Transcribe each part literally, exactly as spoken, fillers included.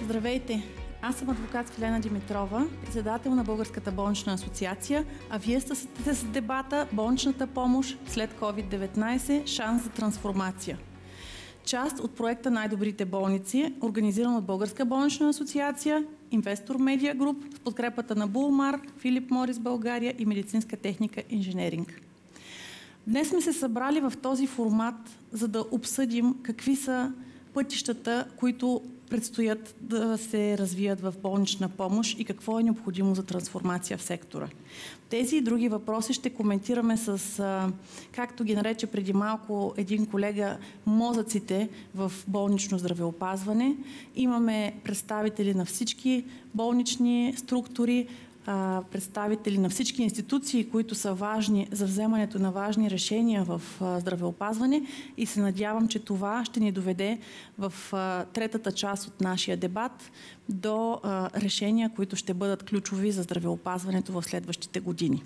Здравейте! Аз съм адвокат Филена Димитрова, председател на Българската болнична асоциация, а вие сте с дебата "Болничната помощ след ковид деветнайсет – шанс за трансформация". Част от проекта "Най-добрите болници", организиран от Българска болнична асоциация, Инвестор Медиа Груп, с подкрепата на Булмар, Филип Морис България и Медицинска техника инженеринг. Днес сме се събрали в този формат, за да обсъдим какви са пътищата, които предстоят да се развият в болнична помощ и какво е необходимо за трансформация в сектора. Тези и други въпроси ще коментираме с, както ги нарече преди малко един колега, мозъците в болнично здравеопазване. Имаме представители на всички болнични структури, представители на всички институции, които са важни за вземането на важни решения в здравеопазване, и се надявам, че това ще ни доведе в третата част от нашия дебат до решения, които ще бъдат ключови за здравеопазването в следващите години.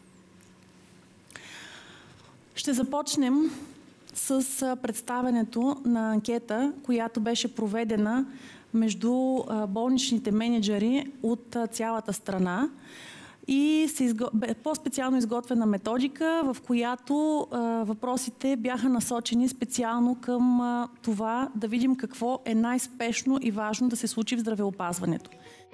Ще започнем с представянето на анкета, която беше проведена между болничните мениджъри от цялата страна и изго... по-специално изготвена методика, в която а, въпросите бяха насочени специално към а, това да видим какво е най-спешно и важно да се случи в здравеопазването.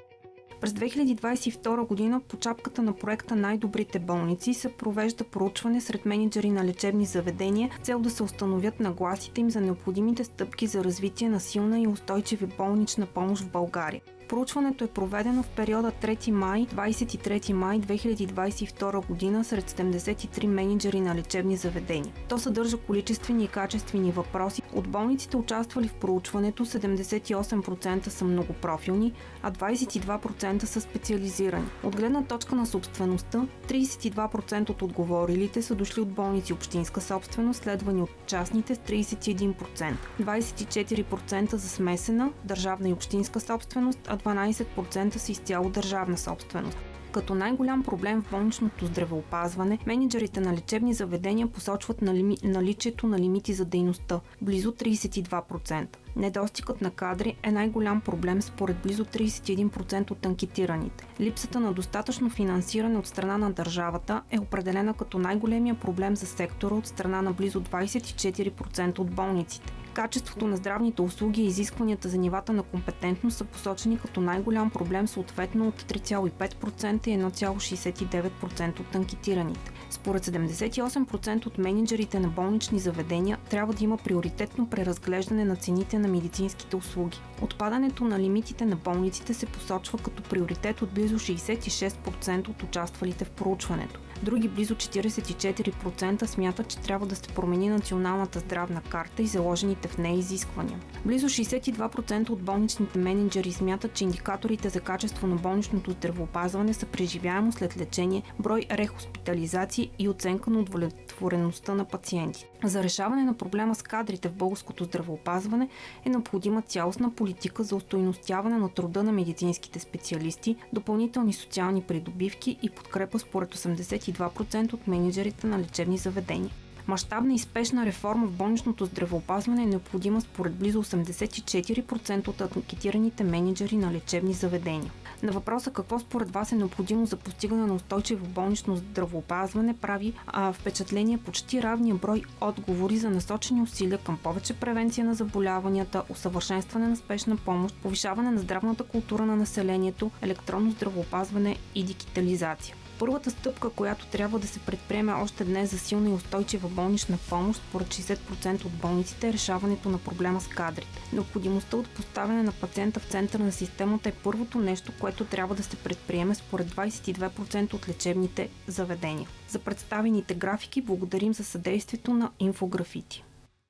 През две хиляди двадесет и втора година по чапката на проекта "Най-добрите болници" се провежда проучване сред мениджъри на лечебни заведения с цел да се установят нагласите им за необходимите стъпки за развитие на силна и устойчива болнична помощ в България. Проучването е проведено в периода трети май – двадесет и трети май две хиляди двадесет и втора година сред седемдесет и три мениджъри на лечебни заведения. То съдържа количествени и качествени въпроси. От болниците, участвали в проучването, седемдесет и осем процента са многопрофилни, а двадесет и два процента са специализирани. От гледна точка на собствеността, тридесет и два процента от отговорилите са дошли от болници общинска собственост, следвани от частните с тридесет и един процента, двадесет и четири процента за смесена, държавна и общинска собственост, а дванадесет процента са изцяло държавна собственост. Като най-голям проблем в болничното здравеопазване, мениджърите на лечебни заведения посочват наличието на лимити за дейността – близо тридесет и два процента. Недостигът на кадри е най-голям проблем според близо тридесет и един процента от анкетираните. Липсата на достатъчно финансиране от страна на държавата е определена като най-големия проблем за сектора от страна на близо двадесет и четири процента от болниците. Качеството на здравните услуги и изискванията за нивата на компетентност са посочени като най-голям проблем, съответно от три цяло и пет процента и едно цяло шестдесет и девет процента от анкетираните. Според седемдесет и осем процента от мениджърите на болнични заведения трябва да има приоритетно преразглеждане на цените на медицинските услуги. Отпадането на лимитите на болниците се посочва като приоритет от близо шестдесет и шест процента от участвалите в проучването. Други близо четиридесет и четири процента смятат, че трябва да се промени националната здравна карта и заложените в нея изисквания. Близо шестдесет и два процента от болничните мениджъри смятат, че индикаторите за качество на болничното здравеопазване са преживяемо след лечение, брой рехоспитализации и оценка на удовлетвореността на пациенти. За решаване на проблема с кадрите в българското здравеопазване е необходима цялостна политика за устойностяване на труда на медицинските специалисти, допълнителни социални придобивки и подкрепа според осемдесет и два процента от мениджърите на лечебни заведения. Мащабна и спешна реформа в болничното здравеопазване е необходима според близо осемдесет и четири процента от анкетираните мениджъри на лечебни заведения. На въпроса какво според вас е необходимо за постигане на устойчиво болнично здравеопазване прави а, впечатление почти равния брой отговори за насочени усилия към повече превенция на заболяванията, усъвършенстване на спешна помощ, повишаване на здравната култура на населението, електронно здравеопазване и дигитализация. Първата стъпка, която трябва да се предприеме още днес за силна и устойчива болнична помощ, според шестдесет процента от болниците, е решаването на проблема с кадрите. Необходимостта от поставяне на пациента в центъра на системата е първото нещо, което трябва да се предприеме според двадесет и два процента от лечебните заведения. За представените графики благодарим за съдействието на Инфографити.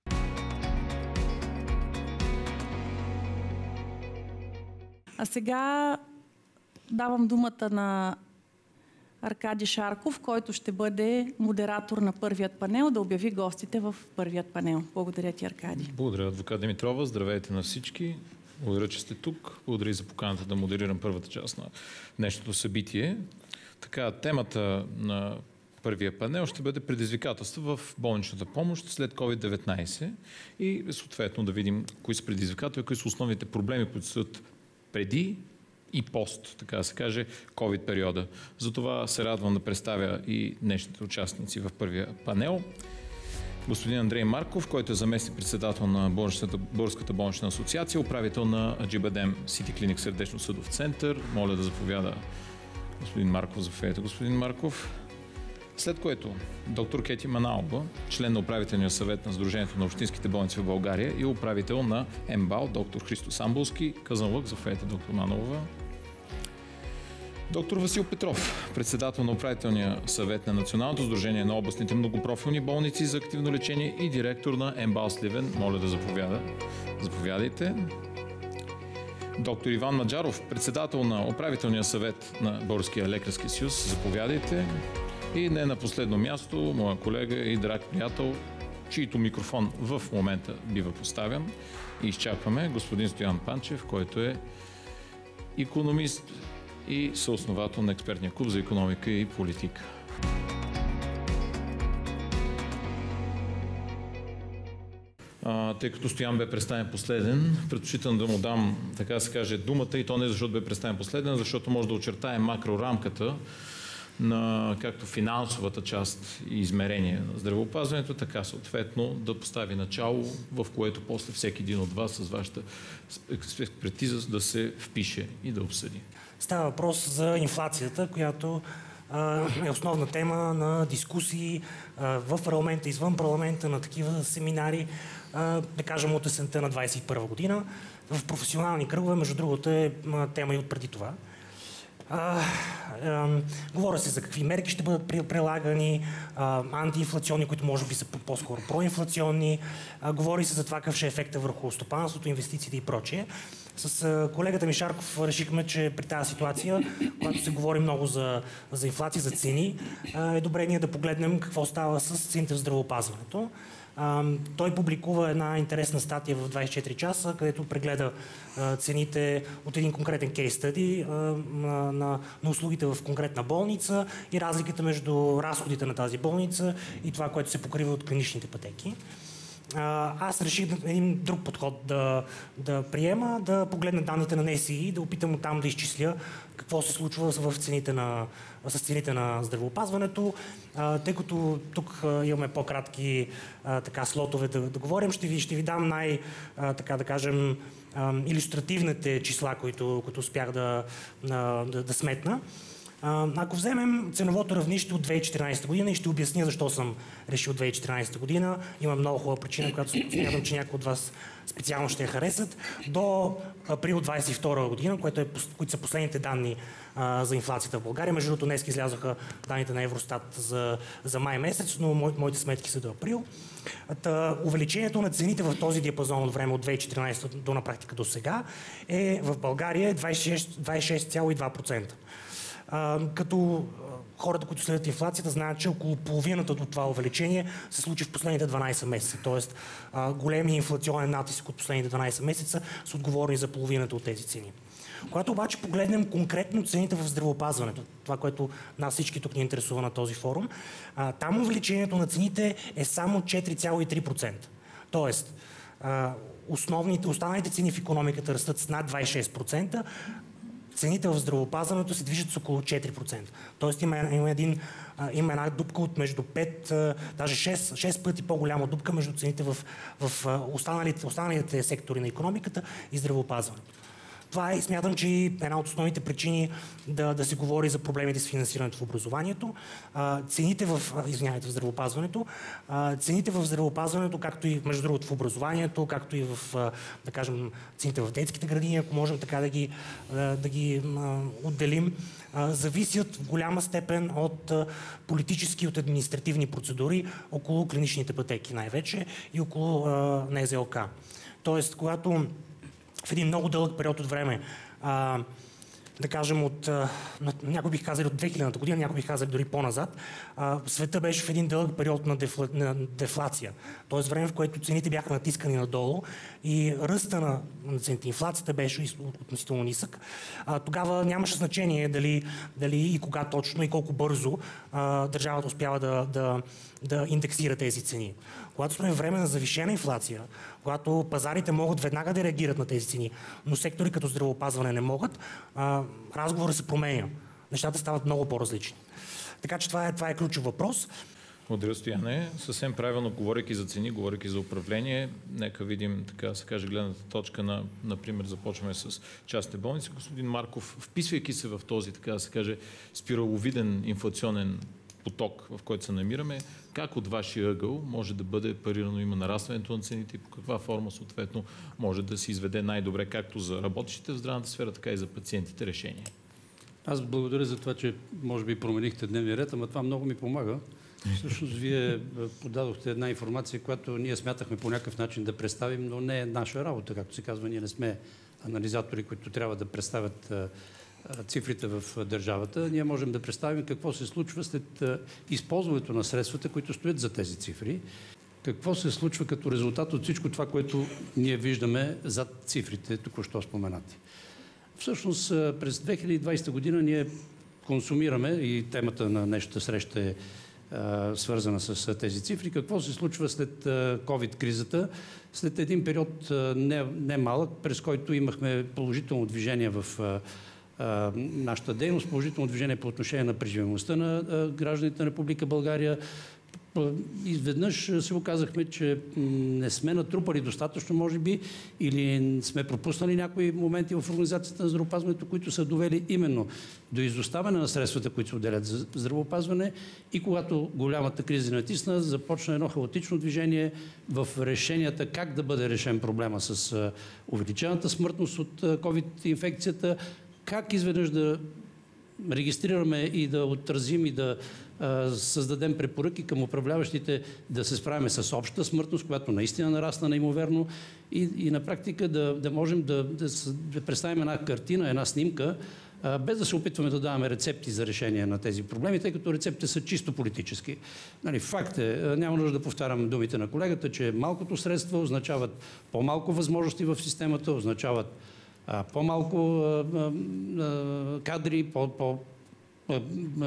А сега давам думата на Аркади Шарков, който ще бъде модератор на първият панел, да обяви гостите в първият панел. Благодаря ти, Аркади. Благодаря, адвокат Димитрова. Здравейте на всички. Благодаря, че сте тук. Благодаря и за поканата да модерирам първата част на днешното събитие. Така, темата на първия панел ще бъде предизвикателства в болничната помощ след ковид деветнайсет и съответно да видим кои са предизвикателства, кои са основните проблеми, които стоят преди и пост, така да се каже, COVID периода. Затова се радвам да представя и днешните участници в първия панел. Господин Андрей Марков, който е заместник председател на Българската болнична асоциация, управител на Аджибадем Сити Клиник Сърдечно-съдов център. Моля да заповяда господин Марков. Заповядайте, господин Марков. След което доктор Кети Маналова, член на управителния съвет на Сдружението на общинските болници в България и управител на МБАЛ, доктор Христо Самболски, Казанлък. Заповядайте, доктор Маналова. Доктор Васил Петров, председател на управителния съвет на Националното сдружение на областните многопрофилни болници за активно лечение и директор на МБАЛ Сливен. Моля да заповяда. Заповядайте. Доктор Иван Маджаров, председател на управителния съвет на Българския лекарски съюз. Заповядайте. И не на последно място, моя колега и драг приятел, чийто микрофон в момента бива поставен. И изчакваме господин Стоян Панчев, който е икономист и съосновател на експертния клуб за икономика и политика. А, тъй като Стоян бе представен последен, предпочитам да му дам, така да се каже, думата, и то не защото бе представен последен, защото може да очертаем макрорамката на както финансовата част и измерение на здравеопазването, така съответно да постави начало, в което после всеки един от вас с вашата експертиза да се впише и да обсъди. Става въпрос за инфлацията, която а, е основна тема на дискусии а, в парламента, извън парламента, на такива семинари, а, да кажем от есента на двадесет и първа година. В професионални кръгове, между другото, е тема и от преди това. А, а, говоря се за какви мерки ще бъдат прилагани, а, антиинфлационни, които може би са по-скоро проинфлационни. А, говори се за това какъв ще е ефекта върху стопанството, инвестициите и прочее. С а, колегата Мишарков решихме, че при тази ситуация, когато се говори много за, за инфлация, за цени, а, е добре ние да погледнем какво става с цените в здравеопазването. Uh, той публикува една интересна статия в двадесет и четири часа, където прегледа uh, цените от един конкретен кейс стъди uh, на, на, на услугите в конкретна болница и разликата между разходите на тази болница и това, което се покрива от клиничните пътеки. Uh, аз реших един друг подход да, да приема, да погледна данните на Н С И и да опитам там да изчисля какво се случва в цените на, с цените на здравеопазването. Uh, тъй като тук uh, имаме по-кратки uh, така, слотове да, да говорим, ще ви, ще ви дам най, uh, така да кажем, uh, илюстративните числа, които, които успях да, uh, да, да сметна. Uh, ако вземем ценовото равнище от две хиляди и четиринадесета година, и ще обясня защо съм решил две хиляди и четиринадесета година, има много хубава причина, която смятам, че някои от вас специално ще я харесат, до април двадесет и втора година, което е, които са последните данни uh, за инфлацията в България. Между другото, днес излязоха данните на Евростат за, за май месец, но мо, моите сметки са до април. Та, увеличението на цените в този диапазон от време от две хиляди и четиринадесета до на практика до сега е в България двадесет и шест цяло и два процента. Uh, като uh, хората, които следят инфлацията, знаят, че около половината от това увеличение се случи в последните дванадесет месеца. Тоест, uh, големи инфлационен натиск от последните дванадесет месеца са отговорни за половината от тези цени. Когато обаче погледнем конкретно цените в здравеопазването, това, което нас всички тук ни интересува на този форум, uh, там увеличението на цените е само четири цяло и три процента. Тоест, uh, основните, останалите цени в икономиката растат с над двадесет и шест процента, цените в здравеопазването се движат с около четири процента. Тоест има, има, един, има една дупка от между пет, даже шест, шест пъти по-голяма дупка между цените в, в останалите, останалите сектори на икономиката и здравеопазването. Това е, смятам, че е една от основните причини да, да се говори за проблемите с финансирането в образованието. А, цените в, извинявайте, в здравеопазването. А, цените в здравеопазването, както и между другото в образованието, както и в, а, да кажем, цените в детските градини, ако можем така да ги, да, да ги а, отделим, а, зависят в голяма степен от а, политически и от административни процедури около клиничните пътеки най-вече и около а, Н З О К. Тоест, когато в един много дълъг период от време, а, да кажем от, а, някой бих казали от две хилядната година, някой бих казали дори по-назад, а, света беше в един дълъг период на, дефла, на дефлация. Тоест време, в което цените бяха натискани надолу и ръста на, на цените, инфлацията беше относително нисък. А, тогава нямаше значение дали, дали и кога точно и колко бързо а, държавата успява да, да, да индексира тези цени. Когато сме в време на завишена инфлация, когато пазарите могат веднага да реагират на тези цени, но сектори като здравеопазване не могат, а, разговорът се променя. Нещата стават много по-различни. Така че това е, това е ключов въпрос. Благодаря, Стояне. Съвсем правилно, говорейки за цени, говорейки за управление, нека видим, така се каже, гледната точка на, например, започваме с частните болници. Господин Марков, вписвайки се в този, така да се каже, спираловиден инфлационен поток, в който се намираме, как от вашия ъгъл може да бъде парирано има нарастването на цените и по каква форма съответно може да се изведе най-добре както за работещите в здравната сфера, така и за пациентите решение? Аз благодаря за това, че може би променихте дневния ред, ама това много ми помага. Всъщност, вие подадохте една информация, която ние смятахме по някакъв начин да представим, но не е наша работа, както се казва. Ние не сме анализатори, които трябва да представят цифрите в държавата. Ние можем да представим какво се случва след използването на средствата, които стоят за тези цифри. Какво се случва като резултат от всичко това, което ние виждаме зад цифрите, току-що споменати. Всъщност, през две хиляди и двадесета година ние консумираме, и темата на днешната среща е свързана с тези цифри. Какво се случва след ковид-кризата? След един период не, не малък, през който имахме положително движение в а, нашата дейност, положително движение по отношение на преживемостта на а, гражданите на Република България. Изведнъж се оказахме, че не сме натрупали достатъчно, може би, или сме пропуснали някои моменти в организацията на здравеопазването, които са довели именно до изоставяне на средствата, които се отделят за здравеопазване, и когато голямата криза натисна, започна едно хаотично движение в решенията как да бъде решен проблема с увеличената смъртност от ковид-инфекцията, как изведнъж да регистрираме и да отразим и да а, създадем препоръки към управляващите да се справяме с общата смъртност, която наистина нарасна неимоверно, и, и на практика да, да можем да, да, да представим една картина, една снимка, а, без да се опитваме да даваме рецепти за решение на тези проблеми, тъй като рецептите са чисто политически. Нали, факт е, няма нужда да повтарям думите на колегата, че малкото средства означават по-малко възможности в системата, означават по-малко кадри, по, по, по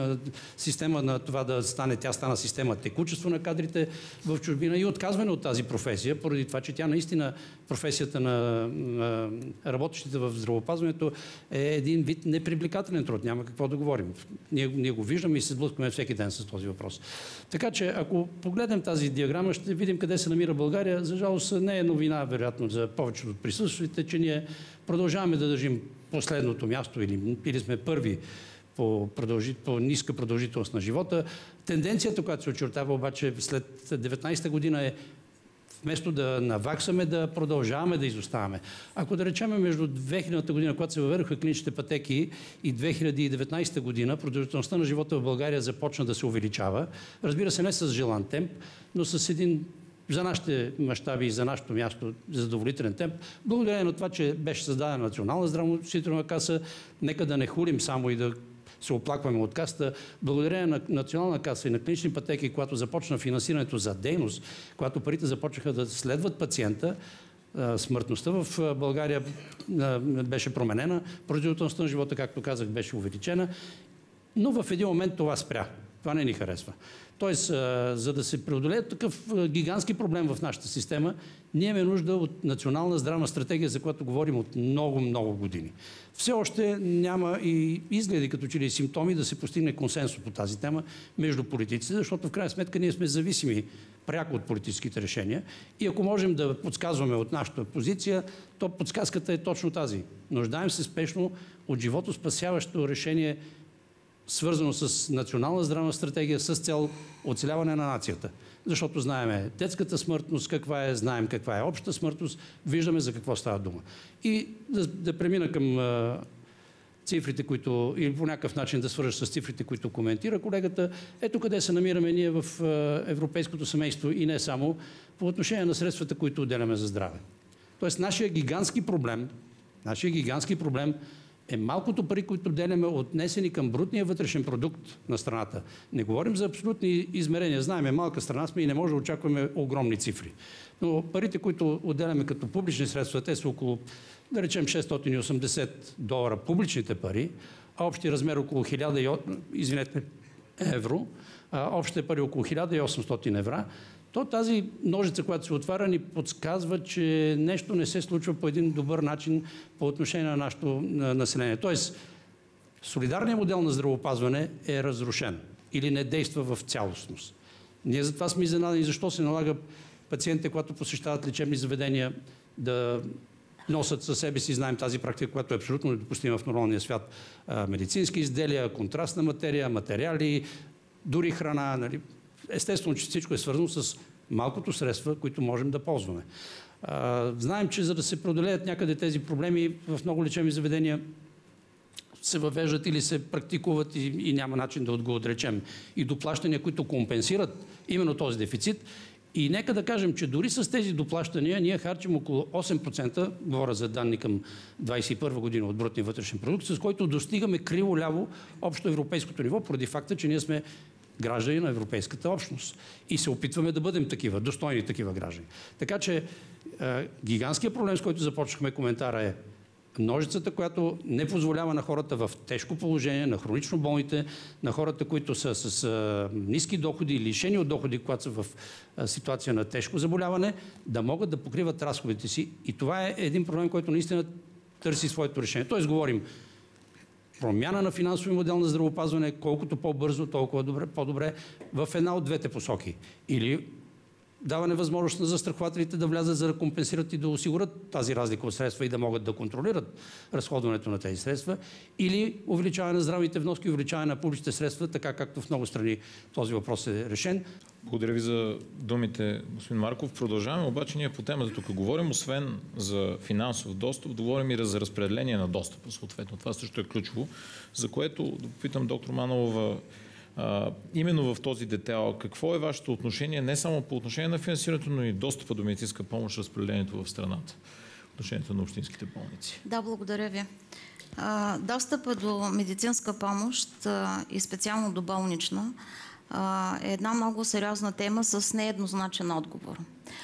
система на това да стане, тя стана система текучество на кадрите в чужбина и отказване от тази професия, поради това, че тя наистина, професията на, на работещите в здравеопазването е един вид непривлекателен труд. Няма какво да говорим. Ние, ние го виждаме и се сблъскваме всеки ден с този въпрос. Така че, ако погледнем тази диаграма, ще видим къде се намира България. За жалост не е новина, вероятно, за повечето от присъстващите, че ние продължаваме да държим последното място или, или сме първи по, продължи, по ниска продължителност на живота. Тенденцията, която се очертава обаче след деветнадесета година, е вместо да наваксаме, да продължаваме да изоставаме. Ако да речем между две хилядната година, когато се въведоха клиничните пътеки, и две хиляди и деветнадесета година, продължителността на живота в България започна да се увеличава. Разбира се, не с желан темп, но с един за нашите мащаби и за нашето място задоволителен темп, благодарение на това, че беше създадена Национална здравноосигурителна каса. Нека да не хулим само и да се оплакваме от касата. Благодарение на Национална каса и на клинични пътеки, когато започна финансирането за дейност, когато парите започнаха да следват пациента, смъртността в България беше променена, продължителността на живота, както казах, беше увеличена, но в един момент това спря. Това не ни харесва. Тоест, за да се преодолее такъв гигантски проблем в нашата система, ние имаме нужда от национална здравна стратегия, за която говорим от много-много години. Все още няма и изгледи, като че ли симптоми, да се постигне консенсус по тази тема между политиците, защото в крайна сметка ние сме зависими пряко от политическите решения. И ако можем да подсказваме от нашата позиция, то подсказката е точно тази. Нуждаем се спешно от животоспасяващо решение, свързано с национална здравна стратегия с цел оцеляване на нацията. Защото знаем детската смъртност каква е, знаем каква е общата смъртност, виждаме за какво става дума. И да, да премина към а, цифрите, които, или по някакъв начин да свържа с цифрите, които коментира колегата. Ето къде се намираме ние в а, европейското семейство и не само по отношение на средствата, които отделяме за здраве. Тоест, нашия гигантски проблем, нашия гигантски проблем е малкото пари, които деляме, отнесени към брутния вътрешен продукт на страната. Не говорим за абсолютни измерения. Знаем, малка страна сме и не може да очакваме огромни цифри. Но парите, които отделяме като публични средства, те са около, да речем, шестстотин и осемдесет долара публичните пари, а общия размер около хиляда, извинете, евро, а общите пари около хиляда и осемстотин евро. то тази ножица, която се отваря, ни подсказва, че нещо не се случва по един добър начин по отношение на нашето население. Тоест, солидарният модел на здравеопазване е разрушен или не действа в цялостност. Ние затова сме изненадани, защо се налага пациентите, когато посещават лечебни заведения, да носят със себе си, знаем тази практика, която е абсолютно недопустима в нормалния свят, медицински изделия, контрастна материя, материали, дори храна. Нали? Естествено, че всичко е свързано с малкото средства, които можем да ползваме. Знаем, че за да се преодолеят някъде тези проблеми, в много лечебни заведения се въвеждат или се практикуват и, и няма начин да го отречем. И доплащания, които компенсират именно този дефицит. И нека да кажем, че дори с тези доплащания ние харчим около осем процента, говоря за данни към двадесет и първа година от брутния вътрешен продукт, с който достигаме криво-ляво общо европейското ниво, поради факта, че ние сме граждани на европейската общност. И се опитваме да бъдем такива, достойни такива граждани. Така че е, гигантският проблем, с който започнахме коментара е ножицата, която не позволява на хората в тежко положение, на хронично болните, на хората, които са с а, ниски доходи, лишени от доходи, когато са в а, ситуация на тежко заболяване, да могат да покриват разходите си. И това е един проблем, който наистина търси своето решение. Тоест говорим промяна на финансови модел на здравеопазване, колкото по-бързо, толкова добре, по-добре в една от двете посоки. Или даване възможност на застрахователите да влязат, за да компенсират и да осигурят тази разлика от средства и да могат да контролират разходването на тези средства, или увеличаване на здравните вноски и увеличаване на публичните средства, така както в много страни този въпрос е решен. Благодаря ви за думите, господин Марков. Продължаваме, обаче ние по темата тук говорим, освен за финансов достъп, да говорим и за разпределение на достъпа, съответно. Това също е ключово, за което да попитам доктор Манолова, Uh, именно в този детайл, какво е вашето отношение, не само по отношение на финансирането, но и достъпа до медицинска помощ, разпределението в страната, отношението на общинските болници? Да, благодаря ви. Uh, достъпа до медицинска помощ uh, и специално до болнична uh, е една много сериозна тема с нееднозначен отговор.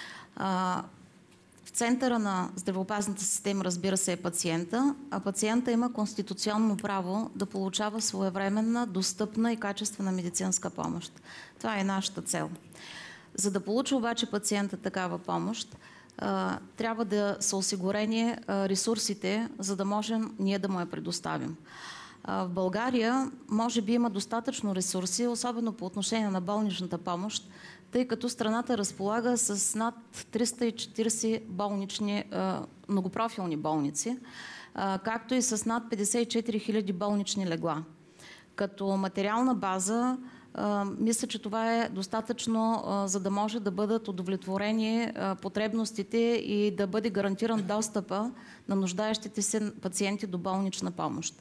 Uh, В центъра на здравеопазната система, разбира се, е пациента, а пациента има конституционно право да получава своевременна, достъпна и качествена медицинска помощ. Това е нашата цел. За да получи обаче пациента такава помощ, трябва да са осигурени ресурсите, за да можем ние да му я предоставим. В България може би има достатъчно ресурси, особено по отношение на болничната помощ, тъй като страната разполага с над триста и четиридесет болнични, многопрофилни болници, както и с над петдесет и четири хиляди болнични легла. Като материална база, мисля, че това е достатъчно, за да може да бъдат удовлетворени потребностите и да бъде гарантиран достъпа на нуждаещите се пациенти до болнична помощ.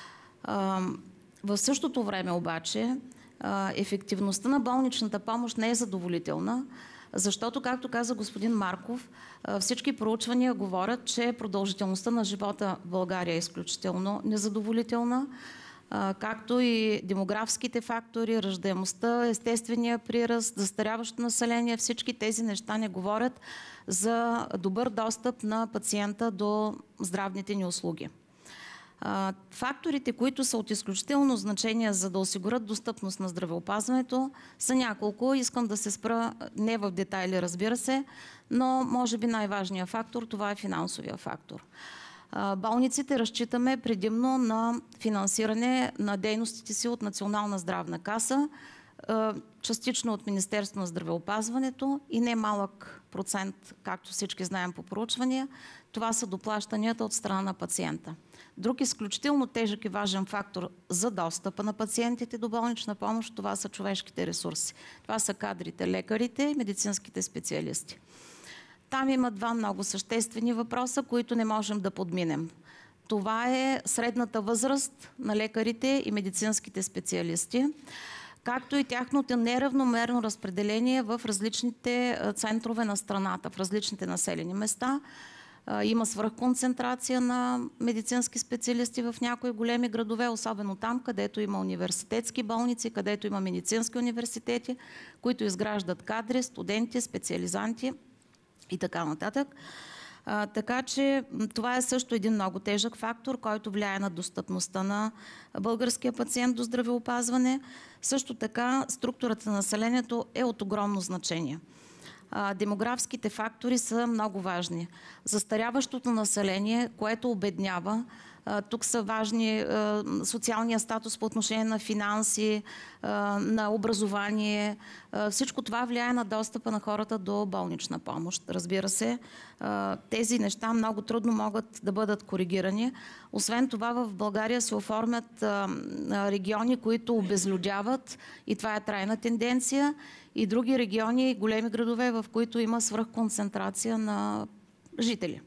В същото време обаче, ефективността на болничната помощ не е задоволителна, защото, както каза господин Марков, всички проучвания говорят, че продължителността на живота в България е изключително незадоволителна, както и демографските фактори, раждаемостта, естествения прираст, застаряващото население, всички тези неща не говорят за добър достъп на пациента до здравните ни услуги. Факторите, които са от изключително значение за да осигурят достъпност на здравеопазването, са няколко. Искам да се спра не в детайли, разбира се, но може би най-важният фактор, това е финансовия фактор. Болниците разчитаме предимно на финансиране на дейностите си от Национална здравна каса, частично от Министерството на здравеопазването и не малък процент, както всички знаем по проучвания, това са доплащанията от страна на пациента. Друг изключително тежък и важен фактор за достъпа на пациентите до болнична помощ, това са човешките ресурси. Това са кадрите, лекарите и медицинските специалисти. Там има два много съществени въпроса, които не можем да подминем. Това е средната възраст на лекарите и медицинските специалисти, както и тяхното неравномерно разпределение в различните центрове на страната, в различните населени места. Има свръхконцентрация на медицински специалисти в някои големи градове, особено там, където има университетски болници, където има медицински университети, които изграждат кадри, студенти, специализанти и така нататък. А, така че това е също един много тежък фактор, който влияе на достъпността на българския пациент до здравеопазване. Също така структурата на населението е от огромно значение. демографските фактори са много важни. Застаряващото население, което обеднява, тук са важни социалния статус по отношение на финанси, на образование. Всичко това влияе на достъпа на хората до болнична помощ. Разбира се, тези неща много трудно могат да бъдат коригирани. Освен това, в България се оформят региони, които обезлюдяват, и това е трайна тенденция, и други региони, големи градове, в които има свръхконцентрация на жители.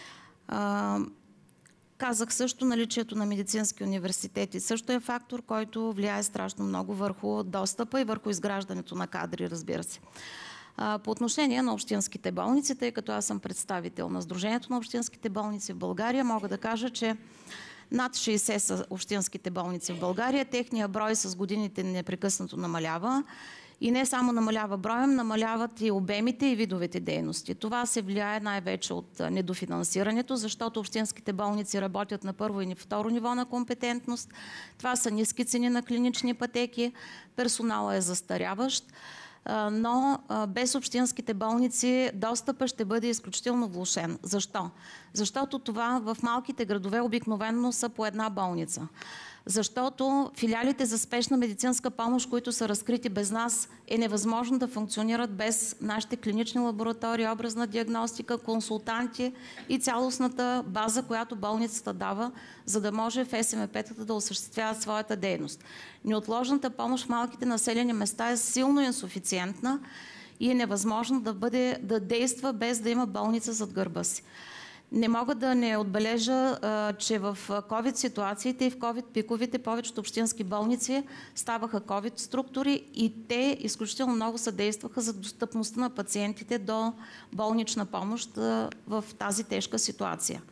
Казах също, наличието на медицински университети също е фактор, който влияе страшно много върху достъпа и върху изграждането на кадри, разбира се. По отношение на общинските болници, тъй като аз съм представител на Сдружението на общинските болници в България, мога да кажа, че над шейсет са общинските болници в България. Техният брой с годините непрекъснато намалява. И не само намалява броем, намаляват и обемите и видовете дейности. Това се влияе най-вече от недофинансирането, защото общинските болници работят на първо и второ ниво на компетентност. Това са ниски цени на клинични пътеки, персоналът е застаряващ, но без общинските болници достъпът ще бъде изключително влошен. Защо? Защото това в малките градове обикновено са по една болница. Защото филиалите за спешна медицинска помощ, които са разкрити без нас, е невъзможно да функционират без нашите клинични лаборатории, образна диагностика, консултанти и цялостната база, която болницата дава, за да може в ес ем пе-тата да осъществяват своята дейност. Неотложната помощ в малките населени места е силно инсуфициентна и е невъзможно да, бъде, да действа без да има болница зад гърба си. Не мога да не отбележа, че в ковид ситуациите и в ковид пиковите повечето общински болници ставаха ковид структури и те изключително много съдействаха за достъпността на пациентите до болнична помощ в тази тежка ситуация.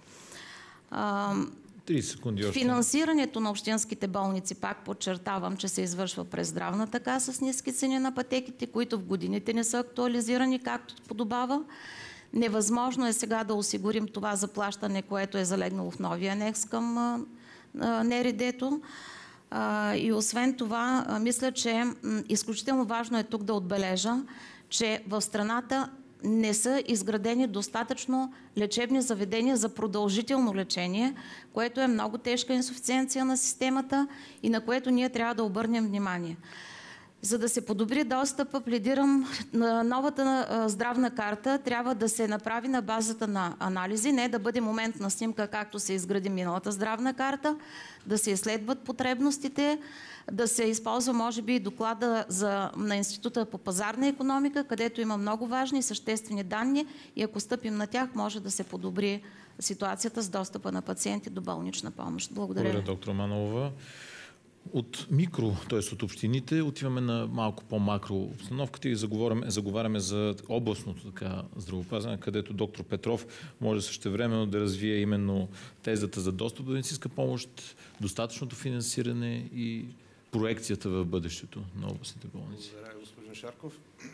трийсет секунди още. Финансирането на общинските болници, пак подчертавам, че се извършва през здравната каса с ниски цени на пътеките, които в годините не са актуализирани както подобава. Невъзможно е сега да осигурим това заплащане, което е залегнало в новия анекс към ен ер де-то. И освен това, мисля, че изключително важно е тук да отбележа, че в страната не са изградени достатъчно лечебни заведения за продължително лечение, което е много тежка инсуфициенция на системата и на което ние трябва да обърнем внимание. За да се подобри достъпа, пледирам на новата здравна карта, трябва да се направи на базата на анализи, не да бъде моментна снимка, както се изгради миналата здравна карта, да се изследват потребностите, да се използва, може би, доклада за, на Института по пазарна икономика, където има много важни и съществени данни и ако стъпим на тях, може да се подобри ситуацията с достъпа на пациенти до болнична помощ. Благодаря. Благодаря, доктор Манолова. От микро, т.е. от общините, отиваме на малко по-макро обстановката и заговаряме, заговаряме за областното така здравеопазване, където доктор Петров може същевременно да развие именно тезата за достъп до медицинска помощ, достатъчното финансиране и проекцията в бъдещето на областните болници. Благодаря, господин Шарков.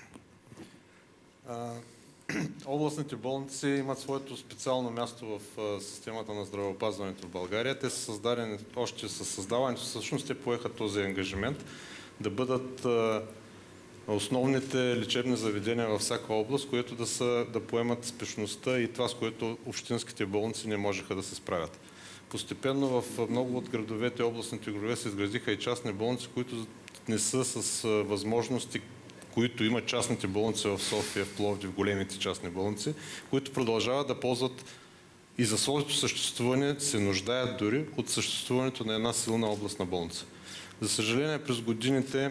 А, областните болници имат своето специално място в а, системата на здравеопазването в България. Те са създадени още със създаването, всъщност те поеха този ангажимент да бъдат а, основните лечебни заведения във всяка област, които да, са, да поемат спешността и това, с което общинските болници не можеха да се справят. Постепенно в много от градовете, областните градове се изградиха и частни болници, които не са с възможности, които имат частните болници в София, в Пловдив, големите частни болници, които продължават да ползват и за своето съществуване се нуждаят дори от съществуването на една силна областна болница. За съжаление, през годините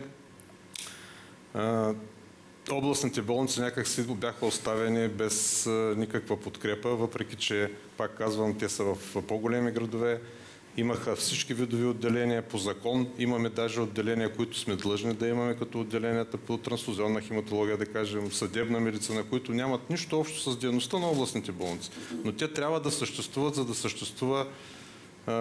а, областните болници някак си бяха оставени без а, никаква подкрепа, въпреки че, пак казвам, те са в по-големи градове. Имаха всички видови отделения по закон. Имаме даже отделения, които сме длъжни да имаме, като отделенията по трансфузионна хематология, да кажем, съдебна медицина, които нямат нищо общо с дейността на областните болници. Но те трябва да съществуват, за да съществува, а,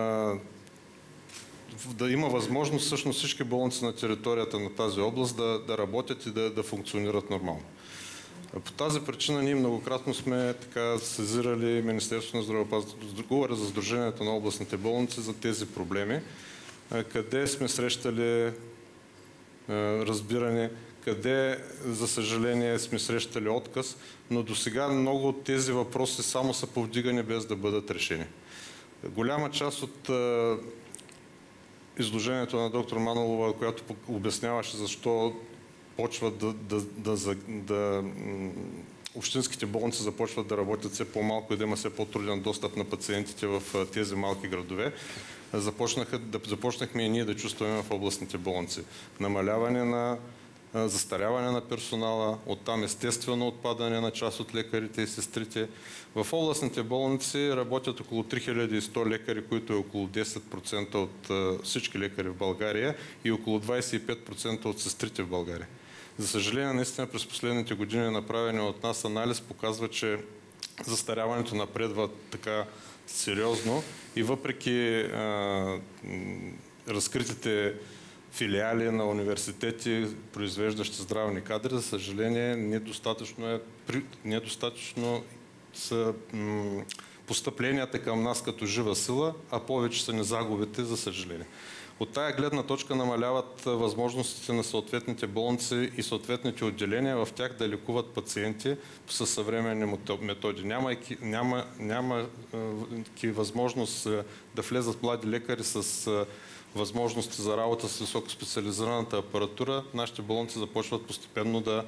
да има възможност всъщност всички болници на територията на тази област да, да работят и да, да функционират нормално. По тази причина ние многократно сме така сезирали Министерството на здравеопазването, говоря за Сдружението на областните болници, за тези проблеми, къде сме срещали разбиране къде, за съжаление, сме срещали отказ, но до сега много от тези въпроси само са повдигани без да бъдат решени. Голяма част от е, изложението на доктор Манолова, която обясняваше защо почват да, да, да, да, да общинските болници започват да работят все по-малко и да има все по-труден достъп на пациентите в тези малки градове, започнаха, да, започнахме и ние да чувстваме в областните болници. Намаляване на застаряване на персонала, оттам естествено отпадане на част от лекарите и сестрите. В областните болници работят около три хиляди и сто лекари, които е около десет процента от всички лекари в България и около двадесет и пет процента от сестрите в България. За съжаление, наистина през последните години направени от нас анализ показва, че застаряването напредва така сериозно и въпреки а, разкритите филиали на университети, произвеждащи здравни кадри, за съжаление, недостатъчно, е, недостатъчно са м, постъпленията към нас като жива сила, а повече са ни загубите, за съжаление. От тая гледна точка намаляват възможностите на съответните болници и съответните отделения в тях да лекуват пациенти със съвременни методи. Нямайки, няма, няма е, възможност да влезат млади лекари с е, възможности за работа с високоспециализираната апаратура, нашите болници започват постепенно да,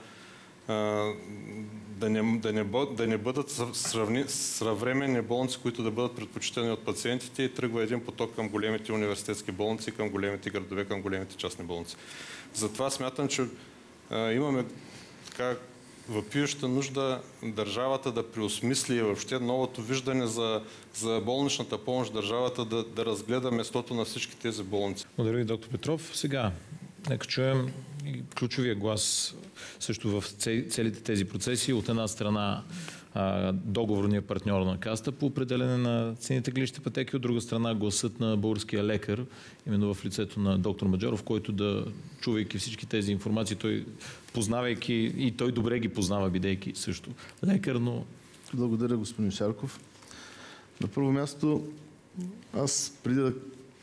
да, не, да, не, да не бъдат сравни, съвременни болници, които да бъдат предпочитани от пациентите и тръгва един поток към големите университетски болници, към големите градове, към големите частни болници. Затова смятам, че а, имаме така въпиюща нужда държавата да преосмисли въобще новото виждане за, за болничната помощ, държавата да, да разгледа местото на всички тези болници. Благодаря ви, доктор Петров. Сега, нека чуем и ключовия глас също в целите тези процеси. От една страна договорния партньор на Касата по определене на цените клиничните пътеки, от друга страна гласът на българския лекар, именно в лицето на доктор Маджаров, който да, чувайки всички тези информации, той познавайки и той добре ги познава, бидейки също лекар, но... Благодаря, господин Шарков. На първо място, аз преди да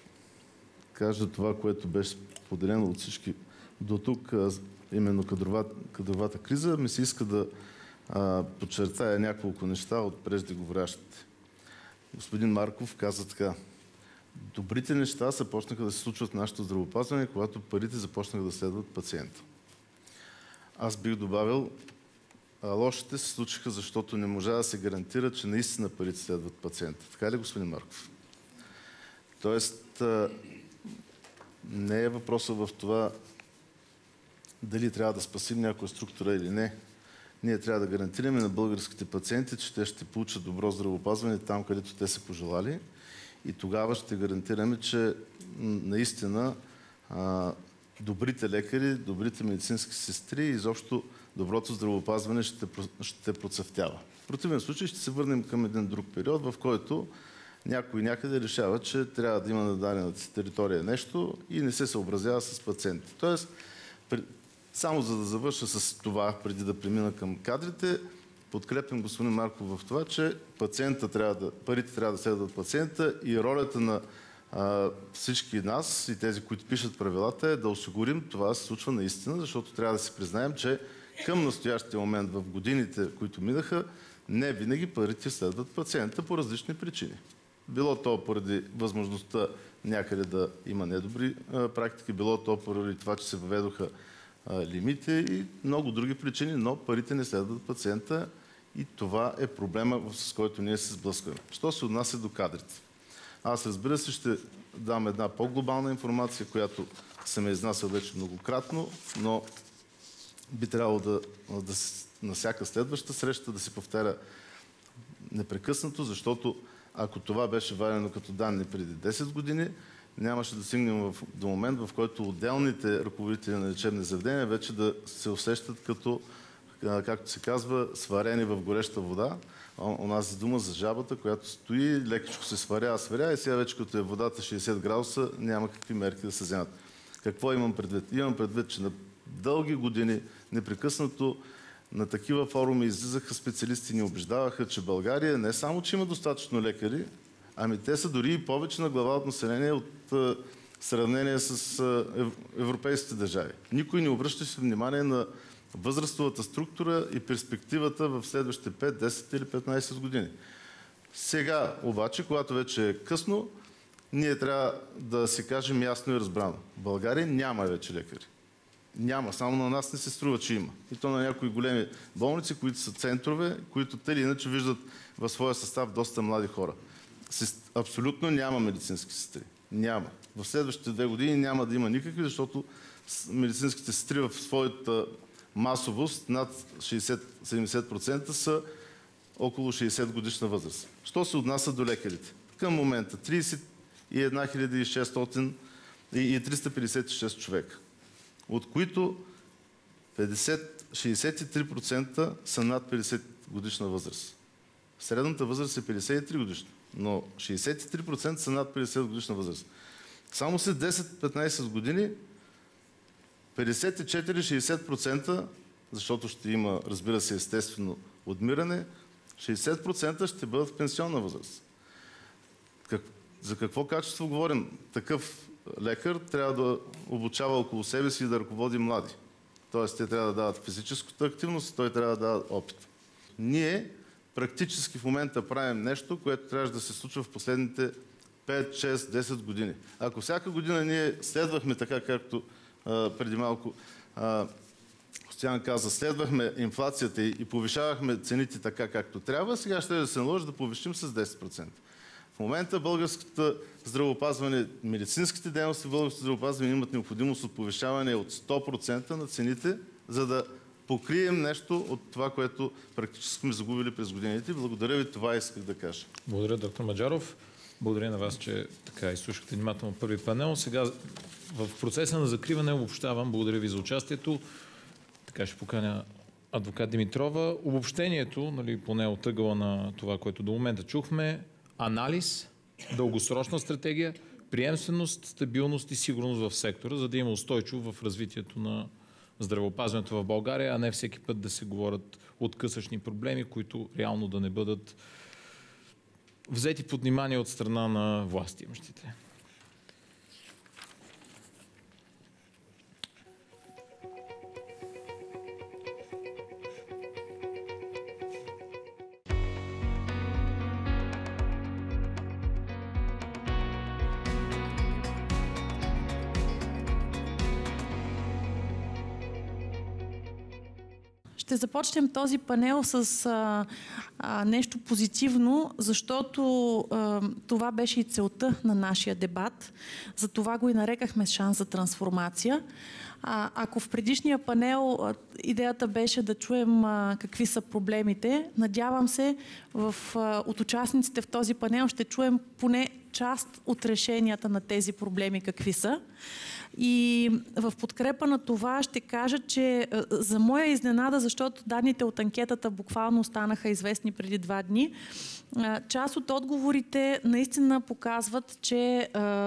кажа това, което беше поделено от всички до тук, именно кадрова, кадровата криза, ми се иска да а, подчертая няколко неща от преждеговорящите. Господин Марков каза така: добрите неща започнаха да се случват в нашето здравеопазване, когато парите започнаха да следват пациента. Аз бих добавил, а лошите се случиха, защото не можа да се гарантира, че наистина парите следват пациента. Така ли, господин Марков? Тоест, а, не е въпросът в това дали трябва да спасим някоя структура или не. Ние трябва да гарантираме на българските пациенти, че те ще получат добро здравеопазване там, където те са пожелали. И тогава ще гарантираме, че наистина а, добрите лекари, добрите медицински сестри и изобщо доброто здравеопазване ще, ще процъфтява. В противен случай ще се върнем към един друг период, в който някой някъде решава, че трябва да има на дадената територия нещо и не се съобразява с пациентите. Тоест, само за да завърша с това, преди да премина към кадрите, подкрепям господин Марков в това, че пациента трябва да, парите трябва да следват пациента и ролята на а, всички нас и тези, които пишат правилата, е да осигурим това да се случва наистина, защото трябва да си признаем, че към настоящия момент в годините, които минаха, не винаги парите следват пациента по различни причини. Било то поради възможността някъде да има недобри а, практики, било то поради това, че се въведоха а, лимити и много други причини, но парите не следват пациента и това е проблема, с който ние се сблъскваме. Що се отнася до кадрите? Аз, разбира се, ще дам една по-глобална информация, която съм е изнасял вече многократно, но би трябвало да, да на всяка следваща среща да се повтаря непрекъснато, защото ако това беше вадено като данни преди десет години, нямаше да стигнем в, до момент, в който отделните ръководители на лечебни заведения вече да се усещат като, както се казва, сварени в гореща вода. Онази дума за жабата, която стои, лекичко се сваря, сваря и сега вече като е водата шейсет градуса, няма какви мерки да се вземат. Какво имам предвид? Имам предвид, че на дълги години непрекъснато на такива форуми излизаха специалисти и ни убеждаваха, че България не само, че има достатъчно лекари, ами те са дори и повече на глава от население от в сравнение с европейските държави. Никой не обръщаше внимание на възрастовата структура и перспективата в следващите пет, десет или петнайсет години. Сега обаче, когато вече е късно, ние трябва да си кажем ясно и разбрано. В България няма вече лекари. Няма. Само на нас не се струва, че има. И то на някои големи болници, които са центрове, които те или иначе виждат в своя състав доста млади хора. Абсолютно няма медицински сестри. Няма. В следващите две години няма да има никакви, защото медицинските сестри в своята масовост над шейсет-седемдесет процента са около шейсет годишна възраст. Що се отнася до лекарите? Към момента трийсет и една хиляди и шестстотин и триста петдесет и шест човека, от които шейсет и три процента са над петдесет годишна възраст. Средната възраст е петдесет и три годишна, но шейсет и три процента са над петдесет годишна възраст. Само след десет-петнайсет години петдесет и четири до шейсет процента, защото ще има, разбира се, естествено отмиране, шейсет процента ще бъдат в пенсионна възраст. Как, за какво качество говорим? Такъв лекар трябва да обучава около себе си и да ръководи млади. Тоест, те трябва да дават физическата активност, той трябва да дава опит. Ние практически в момента правим нещо, което трябваше да се случва в последните пет, шест, десет години. Ако всяка година ние следвахме така, както а, преди малко а, Стоян каза, следвахме инфлацията и, и повишавахме цените така, както трябва, сега ще да се наложи да повишим с десет процента. В момента българското здравеопазване, медицинските дейности в българското здравеопазване имат необходимост от повишаване от сто процента на цените, за да покрием нещо от това, което практически сме загубили през годините. Благодаря ви, това исках да кажа. Благодаря, доктор Маджаров. Благодаря на вас, че така изслушахте внимателно първи панел. Сега в процеса на закриване обобщавам. Благодаря ви за участието. Така ще поканя адвокат Димитрова. Обобщението, нали, поне от ъгъла на това, което до момента чухме, анализ, дългосрочна стратегия, приемственост, стабилност и сигурност в сектора, за да има устойчиво в развитието на здравеопазването в България, а не всеки път да се говорят откъслечни проблеми, които реално да не бъдат взети под внимание от страна на властимащите. Ще започнем този панел с а, а, нещо позитивно, защото а, това беше и целта на нашия дебат. За това го и нарекахме шанс за трансформация. А, ако в предишния панел а, идеята беше да чуем а, какви са проблемите, надявам се в, а, от участниците в този панел ще чуем поне част от решенията на тези проблеми какви са. И в подкрепа на това ще кажа, че за моя изненада, защото данните от анкетата буквално станаха известни преди два дни, част от отговорите наистина показват, че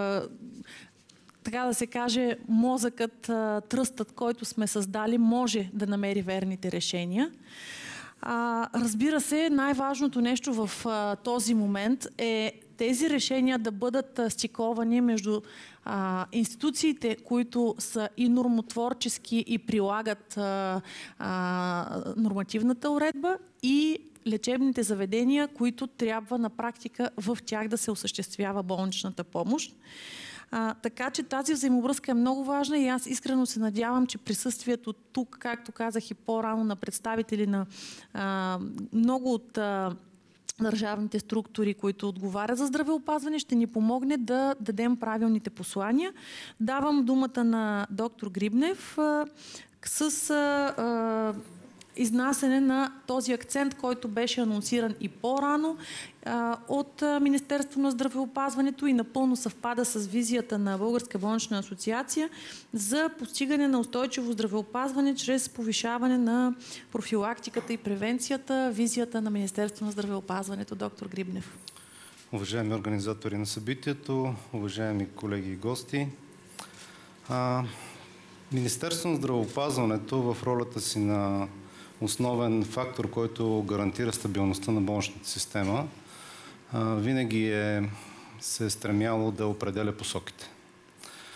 така да се каже, мозъкът, тръстът, който сме създали, може да намери верните решения. А, разбира се, най-важното нещо в а, този момент е тези решения да бъдат а, стиковани между а, институциите, които са и нормотворчески и прилагат а, а, нормативната уредба, и лечебните заведения, които трябва на практика в тях да се осъществява болничната помощ. А, така че тази взаимовръзка е много важна и аз искрено се надявам, че присъствието тук, както казах и по-рано, на представители на а, много от а, държавните структури, които отговарят за здравеопазване, ще ни помогне да дадем правилните послания. Давам думата на доктор Грибнев а, с а, а, изнасяне на този акцент, който беше анонсиран и по-рано от Министерството на здравеопазването и напълно съвпада с визията на Българска болнична асоциация за постигане на устойчиво здравеопазване чрез повишаване на профилактиката и превенцията, визията на Министерството на здравеопазването. Доктор Грибнев. Уважаеми организатори на събитието, уважаеми колеги и гости, а, Министерството на здравеопазването в ролята си на основен фактор, който гарантира стабилността на болничната система, винаги е се е стремяло да определя посоките.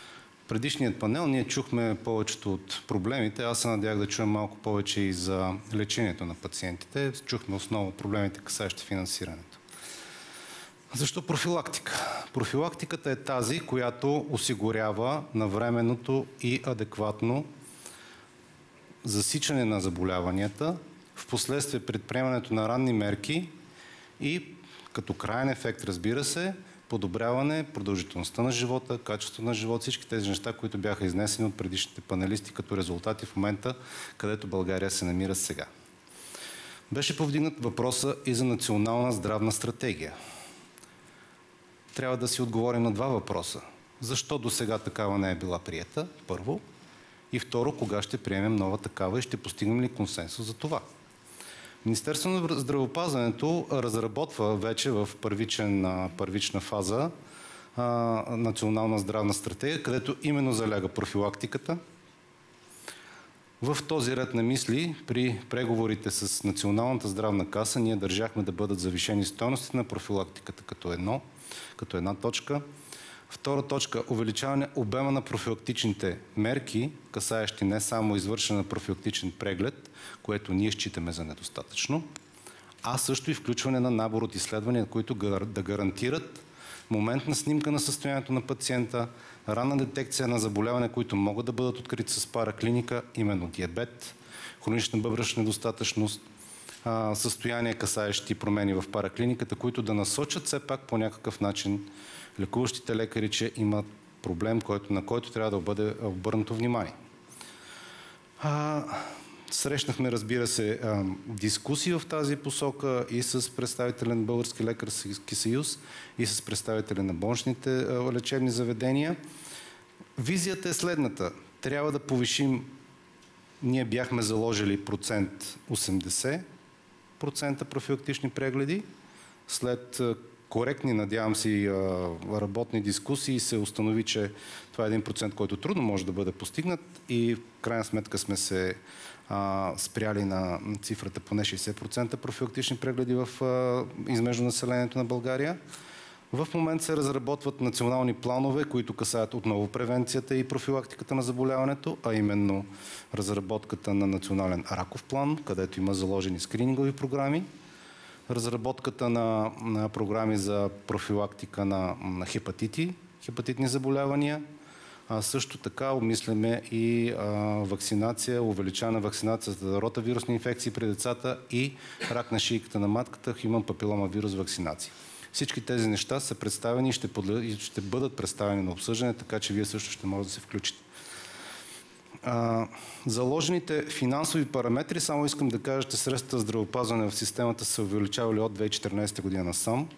предишният панел ние чухме повечето от проблемите. Аз се надях да чуем малко повече и за лечението на пациентите. Чухме основно проблемите, касаещи финансирането. Защо профилактика? Профилактиката е тази, която осигурява навременното и адекватно засичане на заболяванията, в последствие предприемането на ранни мерки и като краен ефект, разбира се, подобряване продължителността на живота, качеството на живот, всички тези неща, които бяха изнесени от предишните панелисти като резултати в момента, където България се намира сега. Беше повдигнат въпроса и за национална здравна стратегия. Трябва да си отговорим на два въпроса. Защо до сега такава не е била приета? Първо. И второ, кога ще приемем нова такава и ще постигнем ли консенсус за това? Министерството на здравеопазването разработва вече в първичен, първична фаза а, национална здравна стратегия, където именно заляга профилактиката. В този ред на мисли, при преговорите с Националната здравна каса, ние държахме да бъдат завишени стойностите на профилактиката като, едно, като една точка. Втора точка – увеличаване обема на профилактичните мерки, касаещи не само извършване на профилактичен преглед, което ние считаме за недостатъчно, а също и включване на набор от изследвания, които да гарантират моментна снимка на състоянието на пациента, ранна детекция на заболявания, които могат да бъдат открити с параклиника, именно диабет, хронична бъбречна недостатъчност, състояния, касаещи промени в параклиниката, които да насочат все пак по някакъв начин лекуващите лекари, че имат проблем, който, на който трябва да бъде обърнато внимание. А, срещнахме, разбира се, а, дискусии в тази посока и с представители на Български лекарски съюз, и с представители на болничните а, лечебни заведения. Визията е следната. Трябва да повишим, ние бяхме заложили процент осемдесет процента профилактични прегледи, след коректни, надявам се, и работни дискусии се установи, че това е един процент, който трудно може да бъде постигнат и в крайна сметка сме се а, спряли на цифрата поне шейсет процента профилактични прегледи в а, измежду населението на България. В момента се разработват национални планове, които касаят отново превенцията и профилактиката на заболяването, а именно разработката на национален раков план, където има заложени скринингови програми, разработката на, на програми за профилактика на, на хепатити, хепатитни заболявания. А също така обмисляме и а, вакцинация, увеличаване на вакцинацията за ротавирусни инфекции при децата и рак на шийката на матката, хюман папилома вирус вакцинация. Всички тези неща са представени и ще, подлед... ще бъдат представени на обсъждане, така че вие също ще можете да се включите. А, заложените финансови параметри, само искам да кажа, че средствата за здравеопазване в системата са увеличавали от две хиляди и четиринадесета година насам.